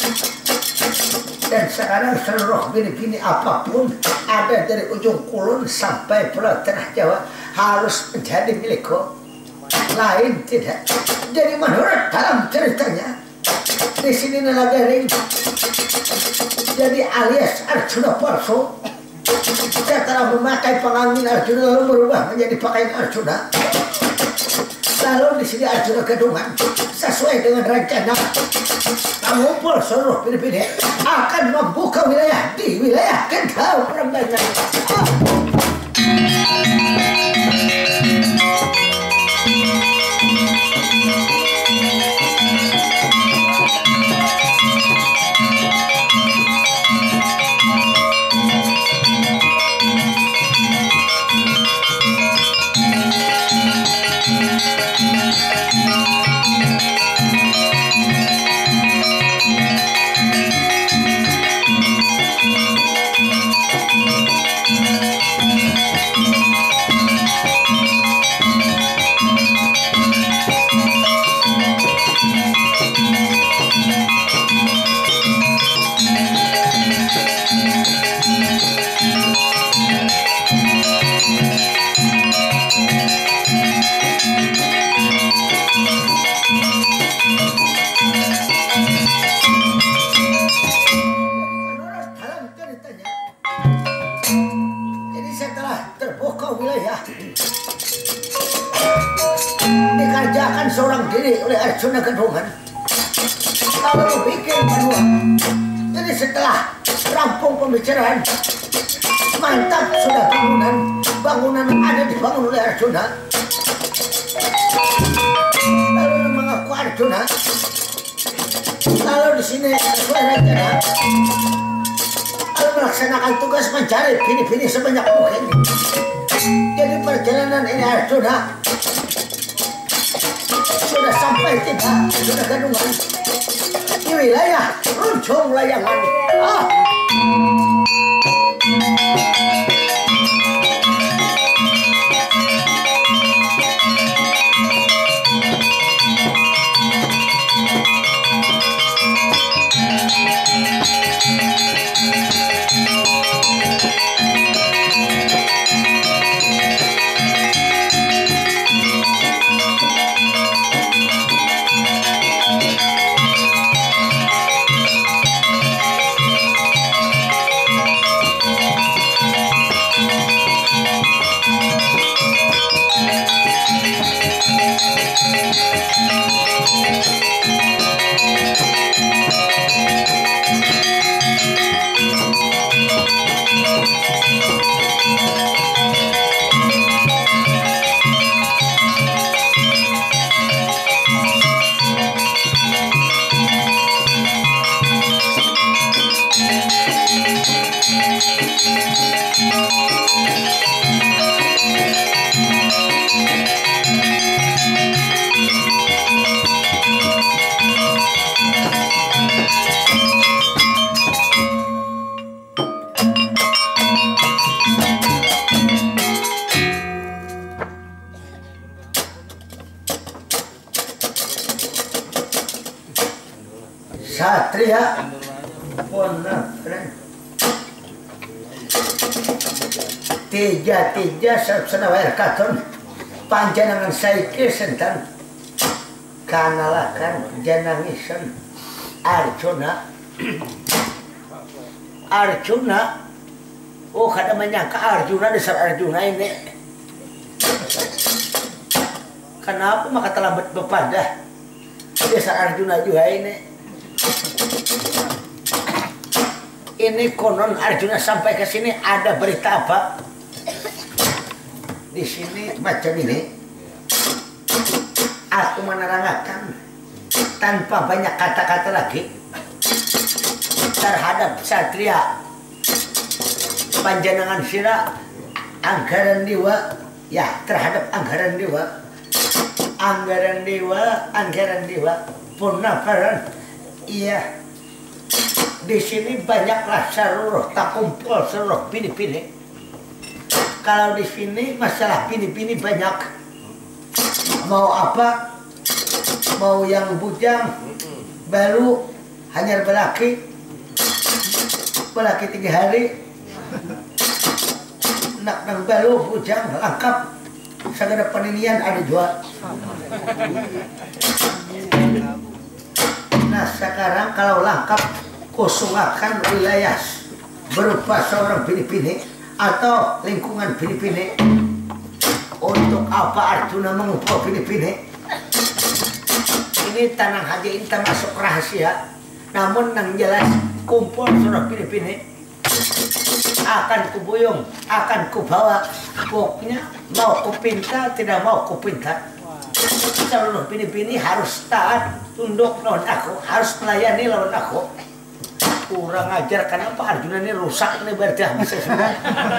Dan sekarang seluruh bini-bini apapun ada dari ujung kulon sampai pulau tengah Jawa harus menjadi milikku. Lain tidak. Jadi menurut dalam ceritanya di sini nalagaring jadi alias Arjuna palsu. Setelah memakai pengangin Arjuna lalu berubah menjadi pakaian Arjuna Lalu di sini Arjuna Gadungan sesuai dengan rencana mengumpul seluruh Bini-bini akan membuka wilayah di wilayah Kendal Prambanan. Ah. Dikerjakan seorang diri oleh Arjuna Gadungan lalu bikin benua. Jadi setelah rampung pembicaraan, mantap sudah bangunan bangunan ada dibangun oleh Arjuna. Lalu mengaku Arjuna, lalu di sini sesuai rencana lalu melaksanakan tugas mencari bini-bini sebanyak mungkin. Jadi perjalanan ini Arjuna sudah sampai tiba sudah Gadungan di wilayah Runcung Layangan. Ah. Satria Ponapren tiga-tiga senawayar katon panjenengan saiki sentan kanalakan jenangisan Arjuna. Arjuna, oh kada menyangka Arjuna dasar Arjuna ini. Kenapa maka terlambat bepadah dasar Arjuna juga ini. Ini konon Arjuna sampai ke sini ada berita apa? Di sini macam ini. Aku menerangkan tanpa banyak kata-kata lagi terhadap Satria Panjenengan Sira Anggaran Dewa, ya terhadap Anggaran Dewa, Anggaran Dewa, Anggaran Dewa Punaparan. Iya, di sini banyaklah seluruh tak kumpul seluruh bini-bini. Kalau di sini masalah bini-bini banyak. Mau apa? Mau yang bujang, baru hanya belaki, belaki tiga hari, nak nang baru bujang lengkap, segala peninian ada jual. Nah sekarang kalau lengkap kosongakan wilayah berupa seorang bini-bini atau lingkungan bini-bini. Untuk apa Arjuna mengumpul bini-bini? ini tanah haji ini termasuk rahasia. Namun yang jelas kumpul sudah pilih-pilih akan kubuyung, akan kubawa. Pokoknya mau kupinta, tidak mau kupinta. Seluruh pilih-pilih harus taat, tunduk lawan aku, harus melayani lawan aku. Kurang ajar, kenapa Arjuna ini rusak nih berarti bisa semua.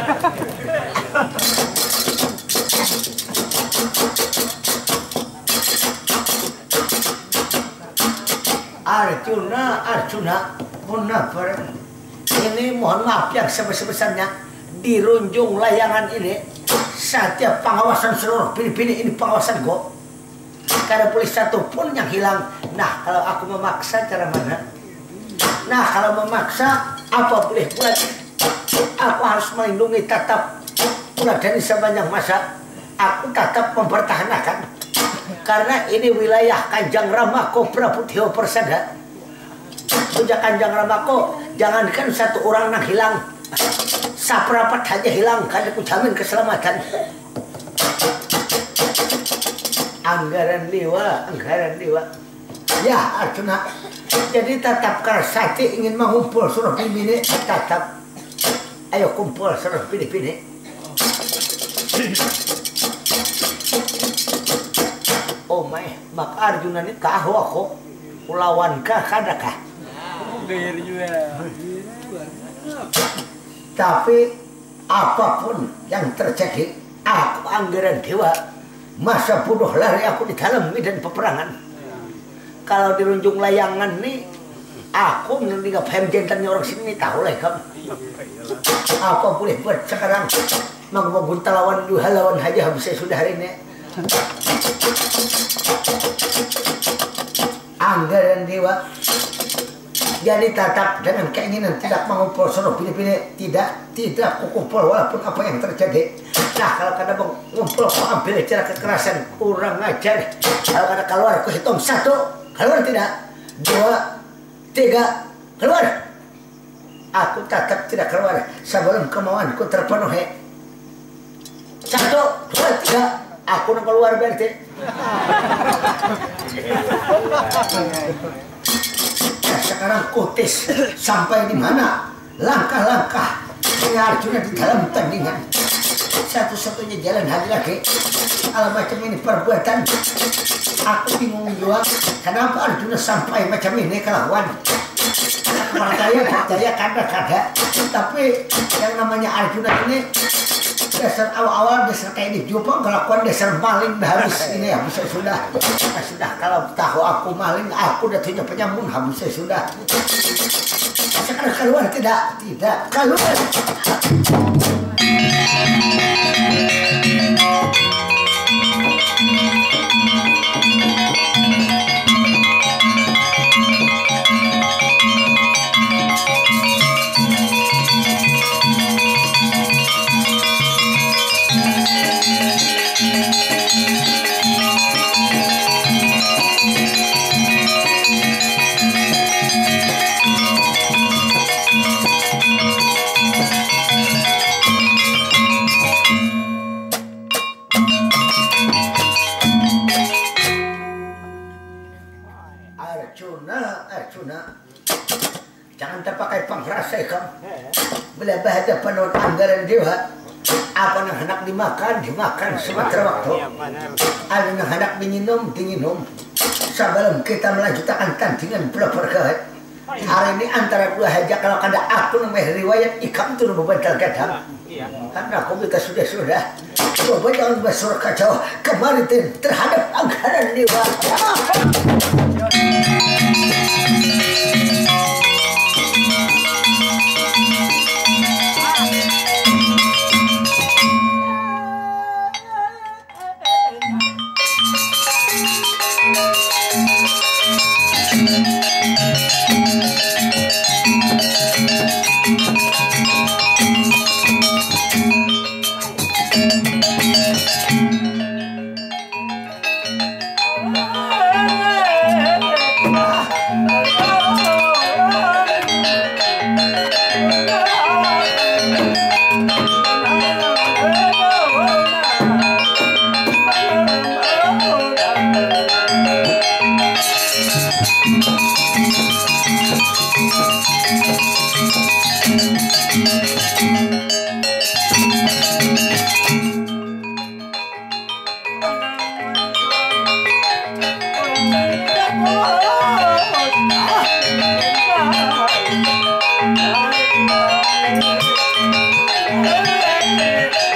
Arjuna, Arjuna, mohon maaf, ini mohon maaf yang sebesar-besarnya dirunjung layangan ini. Setiap pengawasan seluruh pilih-pilih ini pengawasan gua. Karena polisi satu pun yang hilang. Nah, kalau aku memaksa cara mana? Nah, kalau memaksa apa boleh buat? Aku harus melindungi tetap pula dari sepanjang masa. Aku tetap mempertahankan karena ini wilayah Kanjeng Ramako Prabu Dewa Persada. Sejak Kanjeng Ramako, jangankan satu orang yang hilang, saperapat aja hilang, karena aku jamin keselamatan. Anggaran dewa, anggaran dewa. Ya Arjuna, jadi tetap Karsati ingin mengumpul suruh pilih-pilih, tetap. Ayo kumpul suruh pilih-pilih. Oh my, mak Arjuna ini kahu aku, ulawan kah kadakah? Tapi apapun yang terjadi, aku anggaran dewa. Masa bodoh lari aku di dalam medan peperangan. Kalau dirunjung layangan nih, aku meninggal paham jentannya orang sini tahu lah kamu. Apa boleh buat sekarang? Mau gunta lawan dua lawan aja habis sudah hari ini. Anggaran dewa. Jadi tetap dengan keinginan tidak mengumpul suruh pilih-pilih, tidak tidak kukumpul walaupun apa yang terjadi. Nah kalau kada mengumpul kau ambil cara kekerasan kurang ajar. Kalau kada keluar aku hitung satu, keluar tidak, dua, tiga, keluar. Aku tetap tidak keluar sebelum kemauanku terpenuhi. Satu, dua, tiga, aku nak keluar berarti. Sekarang Kutis sampai di mana? Langkah-langkah Arjuna di dalam tandingan. Satu-satunya jalan hari lagi. Kalau macam ini perbuatan, aku bingung juga. Kenapa Arjuna sampai macam ini ke lawan? Percaya, percaya kada-kada. Tapi yang namanya Arjuna ini dasar awal-awal dasar kayak di Jepang kelakuan dasar maling habis ini habis sudah nah, sudah kalau tahu aku maling aku udah punya penyambung habis sudah sekarang keluar tidak tidak keluar. Jangan terpakai pangkrasai kamu. Bila bahasa penuh anggaran dewa, apa yang hendak dimakan, dimakan sementara waktu. Ada yang hendak diminum, diminum. Sebelum kita melanjutkan tandingan pula perkara. Hari ini antara dua haja kalau kada aku namanya riwayat ikam turun bebantal gadang. Karena aku kita sudah-sudah. Coba jangan bersuara kacau kemarin terhadap anggaran dewa.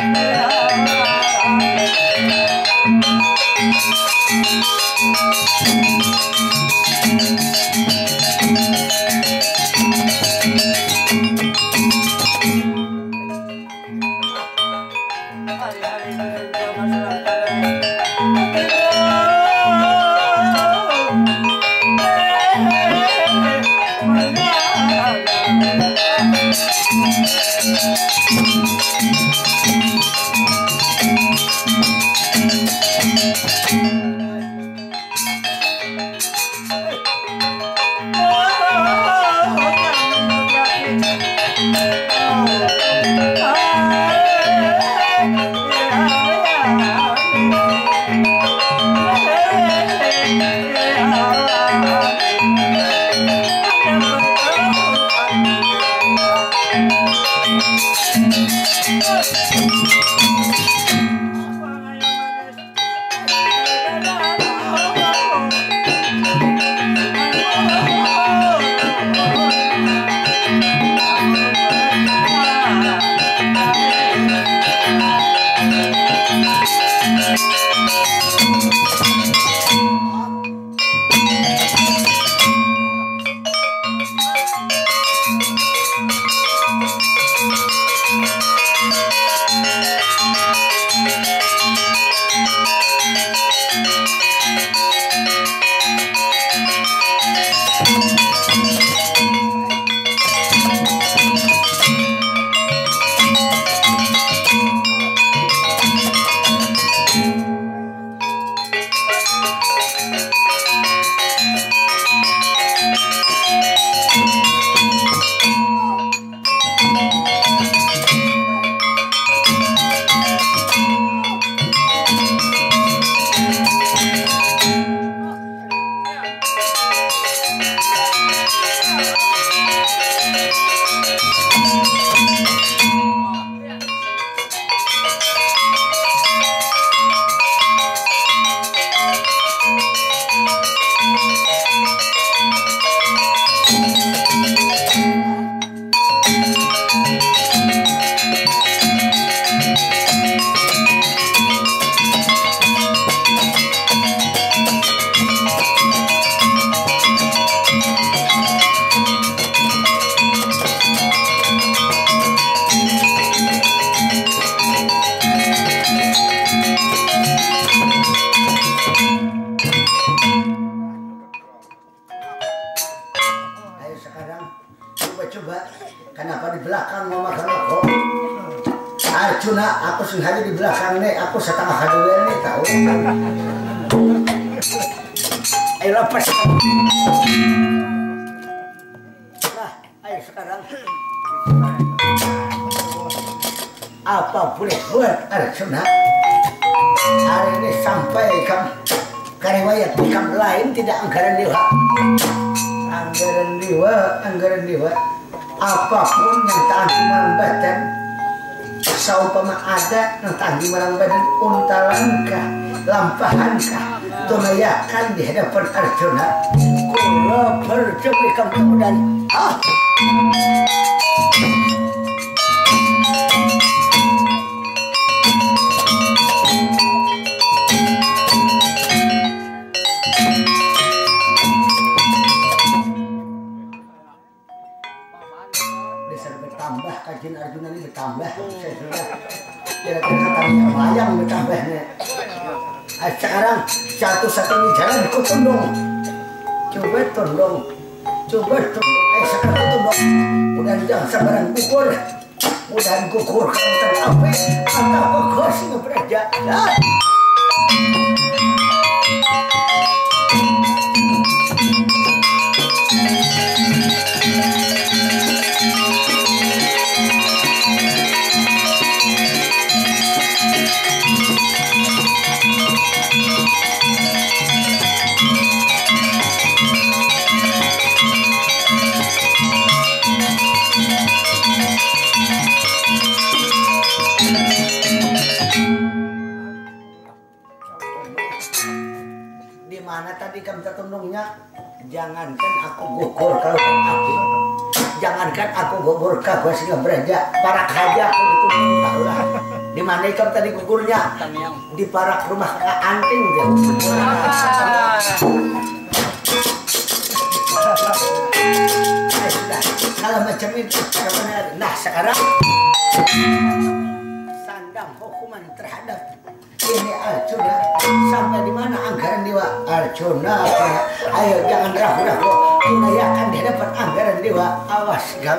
Arjuna, aku sengaja di belakang nih, aku setengah haduan nih tahu. Ayo lepas. Nah, ayo sekarang. Apa boleh buat Arjuna? Hari ini sampai kamu kariwayat kamu lain tidak anggaran dewa. Anggaran dewa, anggaran dewa. Apapun yang tak mengambatan saupama ada entah di marang badan unta langkah lampahankah tunayakan di hadapan Arjuna kula berjumpa kamu dan ah bertambah kajian Arjuna ini bertambah saya sudah kira-kira katanya layang bertambahnya. Sekarang satu-satunya jalan ku tundung, coba tundung, coba tundung, eh sekarang tundung, udah jangan sabaran gugur, udah gugur kalau terapi atau gugur sih ngeberja. Tadi kamu tertundungnya, jangankan aku gugur kalau aku, jangankan aku gugur kagak sih ngeberja, para kaja aku ditundung tahu lah. Di mana ikam tadi gugurnya? Di parak rumah Kak Anting dia. Nah, sudah. Kalau macam itu, nah sekarang sandang hukuman terhadap ini Arjuna sampai di mana anggaran dewa Arjuna. Ayo jangan ragu-ragu, upayakan di hadapan anggaran dewa. Awas gang.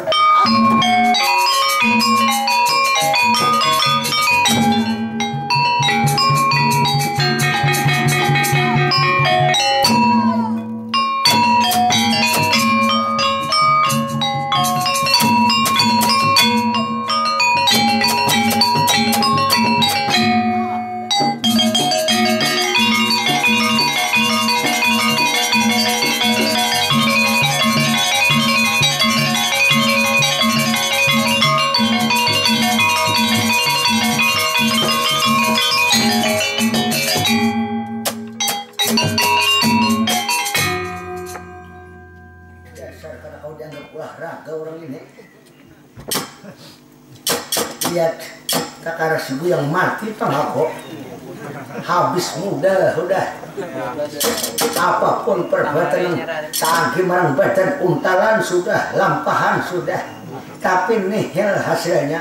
Lihat kakak Rasibu yang mati tengah kok habis muda udah apapun perbuatan yang tangki marang badan untalan sudah lampahan sudah tapi nihil hasilnya.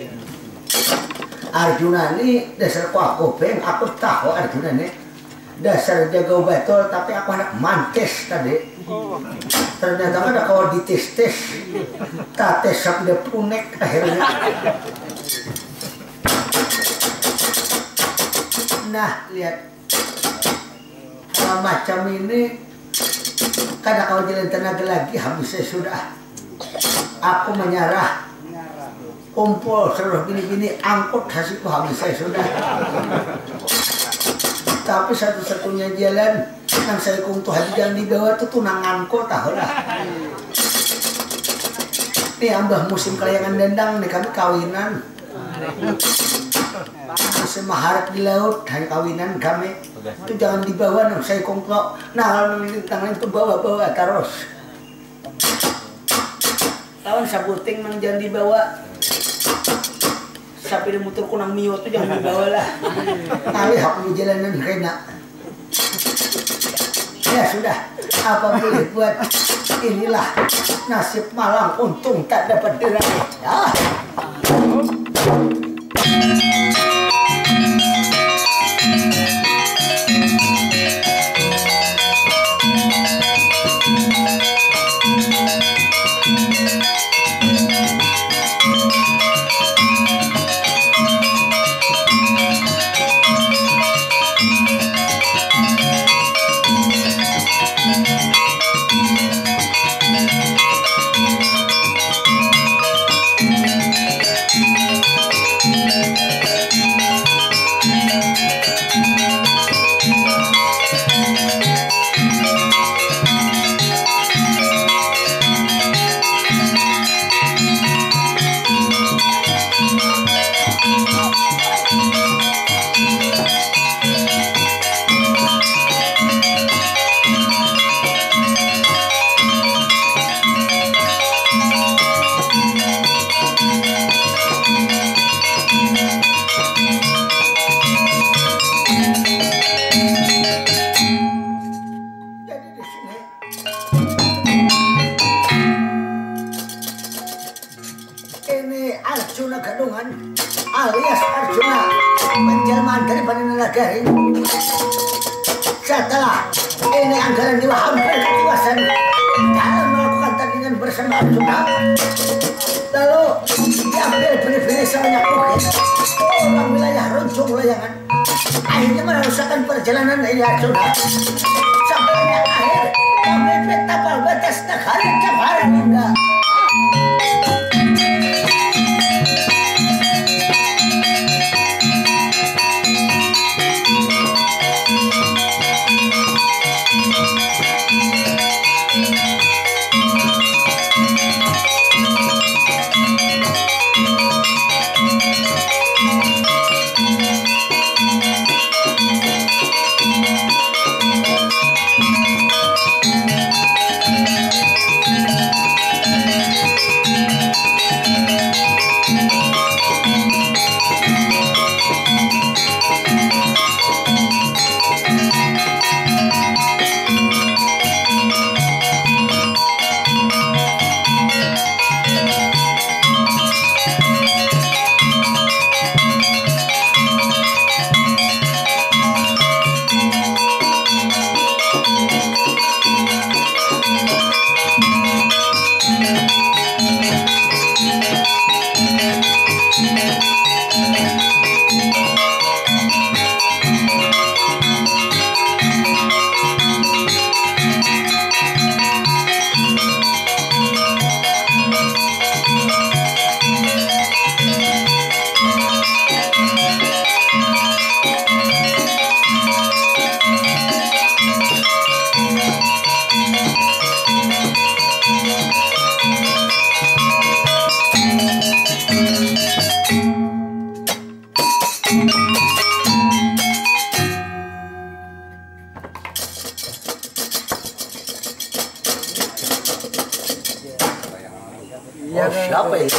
Arjuna ini dasar aku beng aku tahu Arjuna ini dasar jago betul tapi aku anak mantis tadi. Ternyata ada kalau dites-tes tates sampai punek akhirnya. Nah lihat kalau macam ini kadang kalau jalan tenaga lagi habisnya sudah aku menyerah kumpul seluruh bini-bini angkut hasilku habisnya sudah. Tapi satu-satunya jalan yang saya kuntuh haji jangan dibawa itu tunanganku tahu lah. Nih ambah musim kelayangan dendang nih kami kawinan. Musim maharat di laut dan kawinan kami itu jangan dibawa nang saya kuntuh. Nah kalau tangan itu bawa-bawa terus. Lawan sabuting nang jangan dibawa. Sampai dia muter kunang mio itu jangan dibawa lah. Kali aku di jalanan kena. Ya sudah, apa boleh buat, inilah nasib malang untung tak dapat diraih. Ya. alias Arjuna menjelma dari Paninagari. Setelah ini anggaran Dewa hampir ketiwasan dalam melakukan tandingan bersama Arjuna, lalu diambil benih-benih sebanyak mungkin orang wilayah Runcung Layangan. Akhirnya merusakkan perjalanan ini Arjuna sampai akhir memimpin tapal batas negara Jabara Ninda. Oh, siapa ini?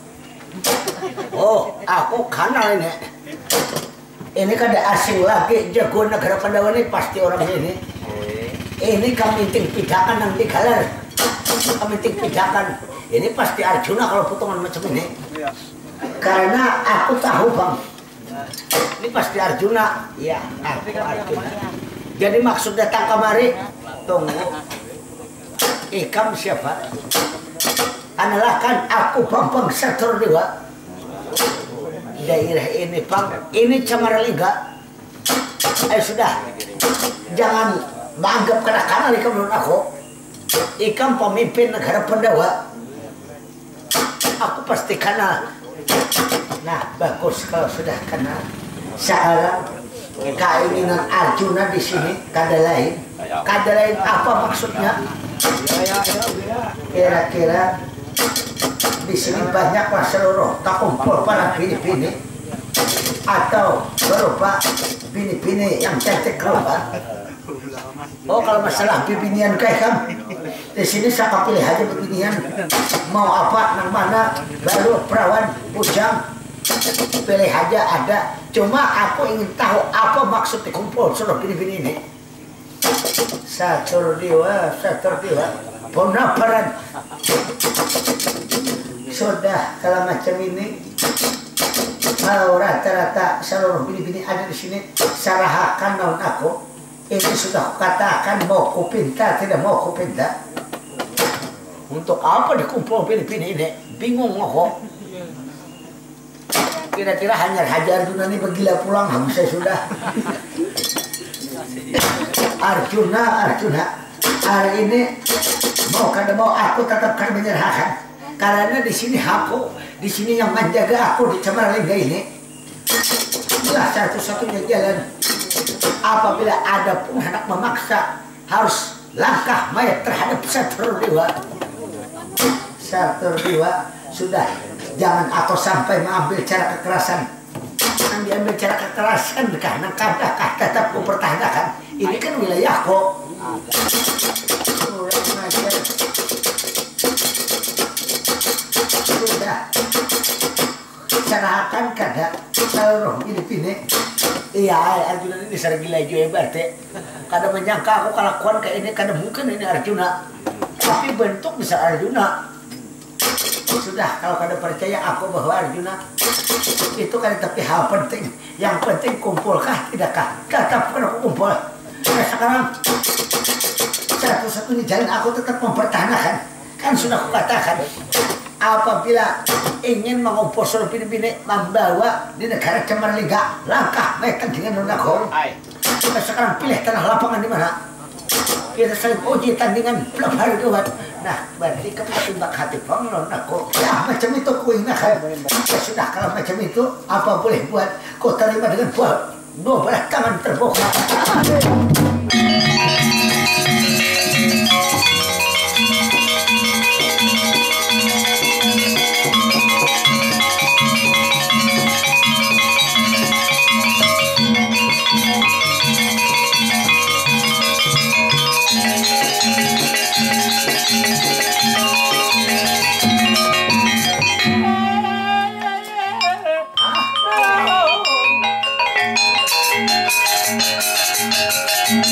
Oh, aku kenal ini. Ini kan ada asing lagi, jago negara Pandawa ini pasti orang ini. Ini Kaminting Pidakan yang dikalar. Kaminting Pidakan. Ini pasti Arjuna kalau potongan macam ini. Karena aku tahu bang. Ini pasti Arjuna. Iya, aku Arjuna. Jadi maksud datang kemari, tunggu. Ikam siapa? Adalah kan aku Bambang Saturdewa. Daerah ini bang, ini Camaralingga. Eh sudah, jangan menganggap kanak-kanak ikam menurut aku. Ikam pemimpin negara Pandawa. Aku pasti kenal. Nah bagus kalau sudah kenal. Sekarang keinginan Arjuna di sini kada lain. Kada lain apa maksudnya? Kira-kira di sini banyaklah seluruh tak kumpul para bini-bini atau berupa bini-bini yang cantik keluar. Oh kalau masalah bibinian kayak kan di sini saya pilih aja bibinian mau apa nang mana baru perawan bujang pilih aja ada. Cuma aku ingin tahu apa maksud dikumpul seluruh bini-bini ini. Saturdewa, Saturdewa, Bonaparan. Sudah kalau macam ini, kalau rata-rata seluruh bini-bini ada di sini, sarahakan non aku. Ini sudah katakan mau kupinta, tidak mau kupinta. Untuk apa dikumpul bini-bini ini? Bingung aku. Kira-kira hanya hajar Arjuna ini bergila pulang, habis saya sudah. Arjuna, Arjuna, hari ini mau kada mau aku tetap akan menyerahkan. Karena di sini aku, di sini yang menjaga aku di Camaralingga ini, itulah satu-satunya jalan. Apabila ada pun anak memaksa, harus langkah mayat terhadap Saturdewa. Saturdewa sudah, jangan aku sampai mengambil cara kekerasan. Yang diambil cara kekerasan karena kadang tetap ku pertahankan. Ini kan wilayahku. Sudah serahkan kada seluruh bini-bini. Iya, Arjuna ini sarang gila juga berarti. Kada menyangka aku kelakuan kayak ini, kada mungkin ini Arjuna. Tapi bentuk bisa Arjuna. Sudah, kalau kada percaya aku bahwa Arjuna itu kan tapi hal penting. Yang penting kumpulkah tidakkah? Tetap kan aku kumpul. Nah sekarang satu-satunya jalan aku tetap mempertahankan. Kan sudah aku katakan, apabila ingin mengumpul seluruh bini-bini membawa di negara Camaralingga, langkah mereka dengan nunakol. Kita sekarang pilih tanah lapangan di mana? Kita saling uji tandingan belum hari dua. Nah, berarti kita timbak hati pengelon aku. Ya macam itu kuingnakan. Ya sudah kalau macam itu apa boleh buat? Kau terima dengan buat dua belah tangan terbuka.
Thank you.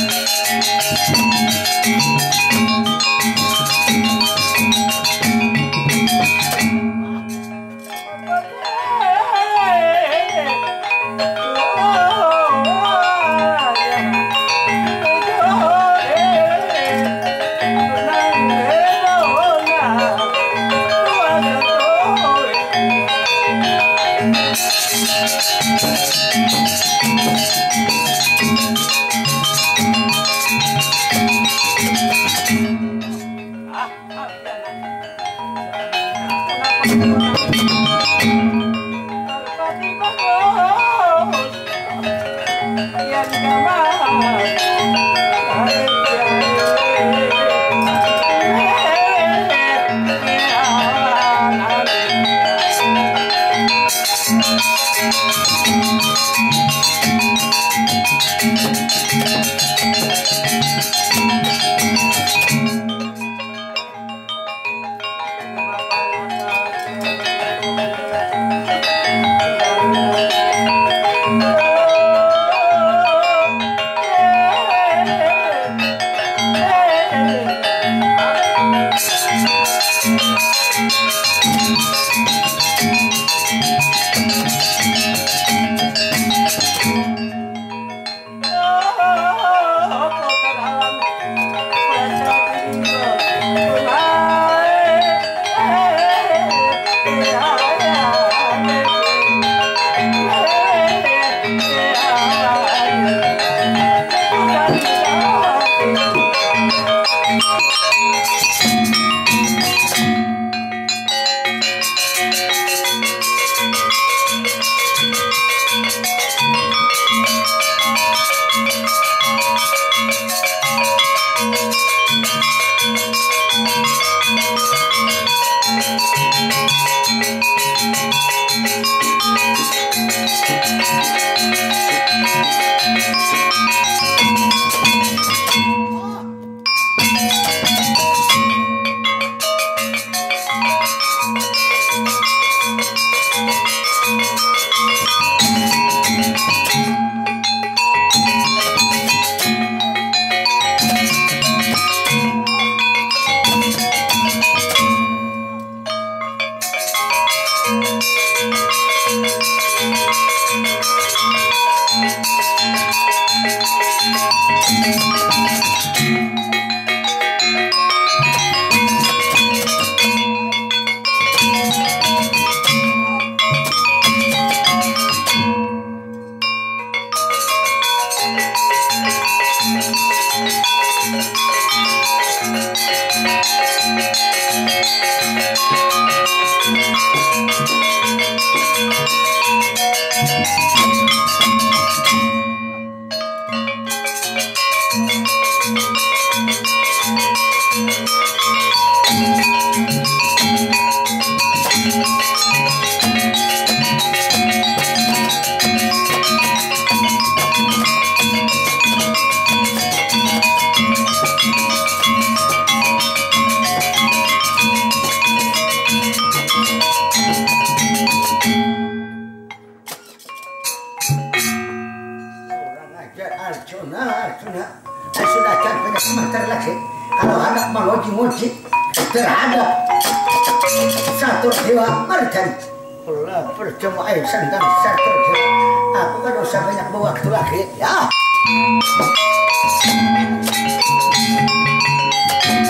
Arjuna, Arjuna. Saya sudah jangan banyak komentar lagi. Kalau anak meloji-moji terhadap satu dewa Mardan. Allah percuma air sandang satu dewa. Aku kan usah banyak waktu lagi. Ya.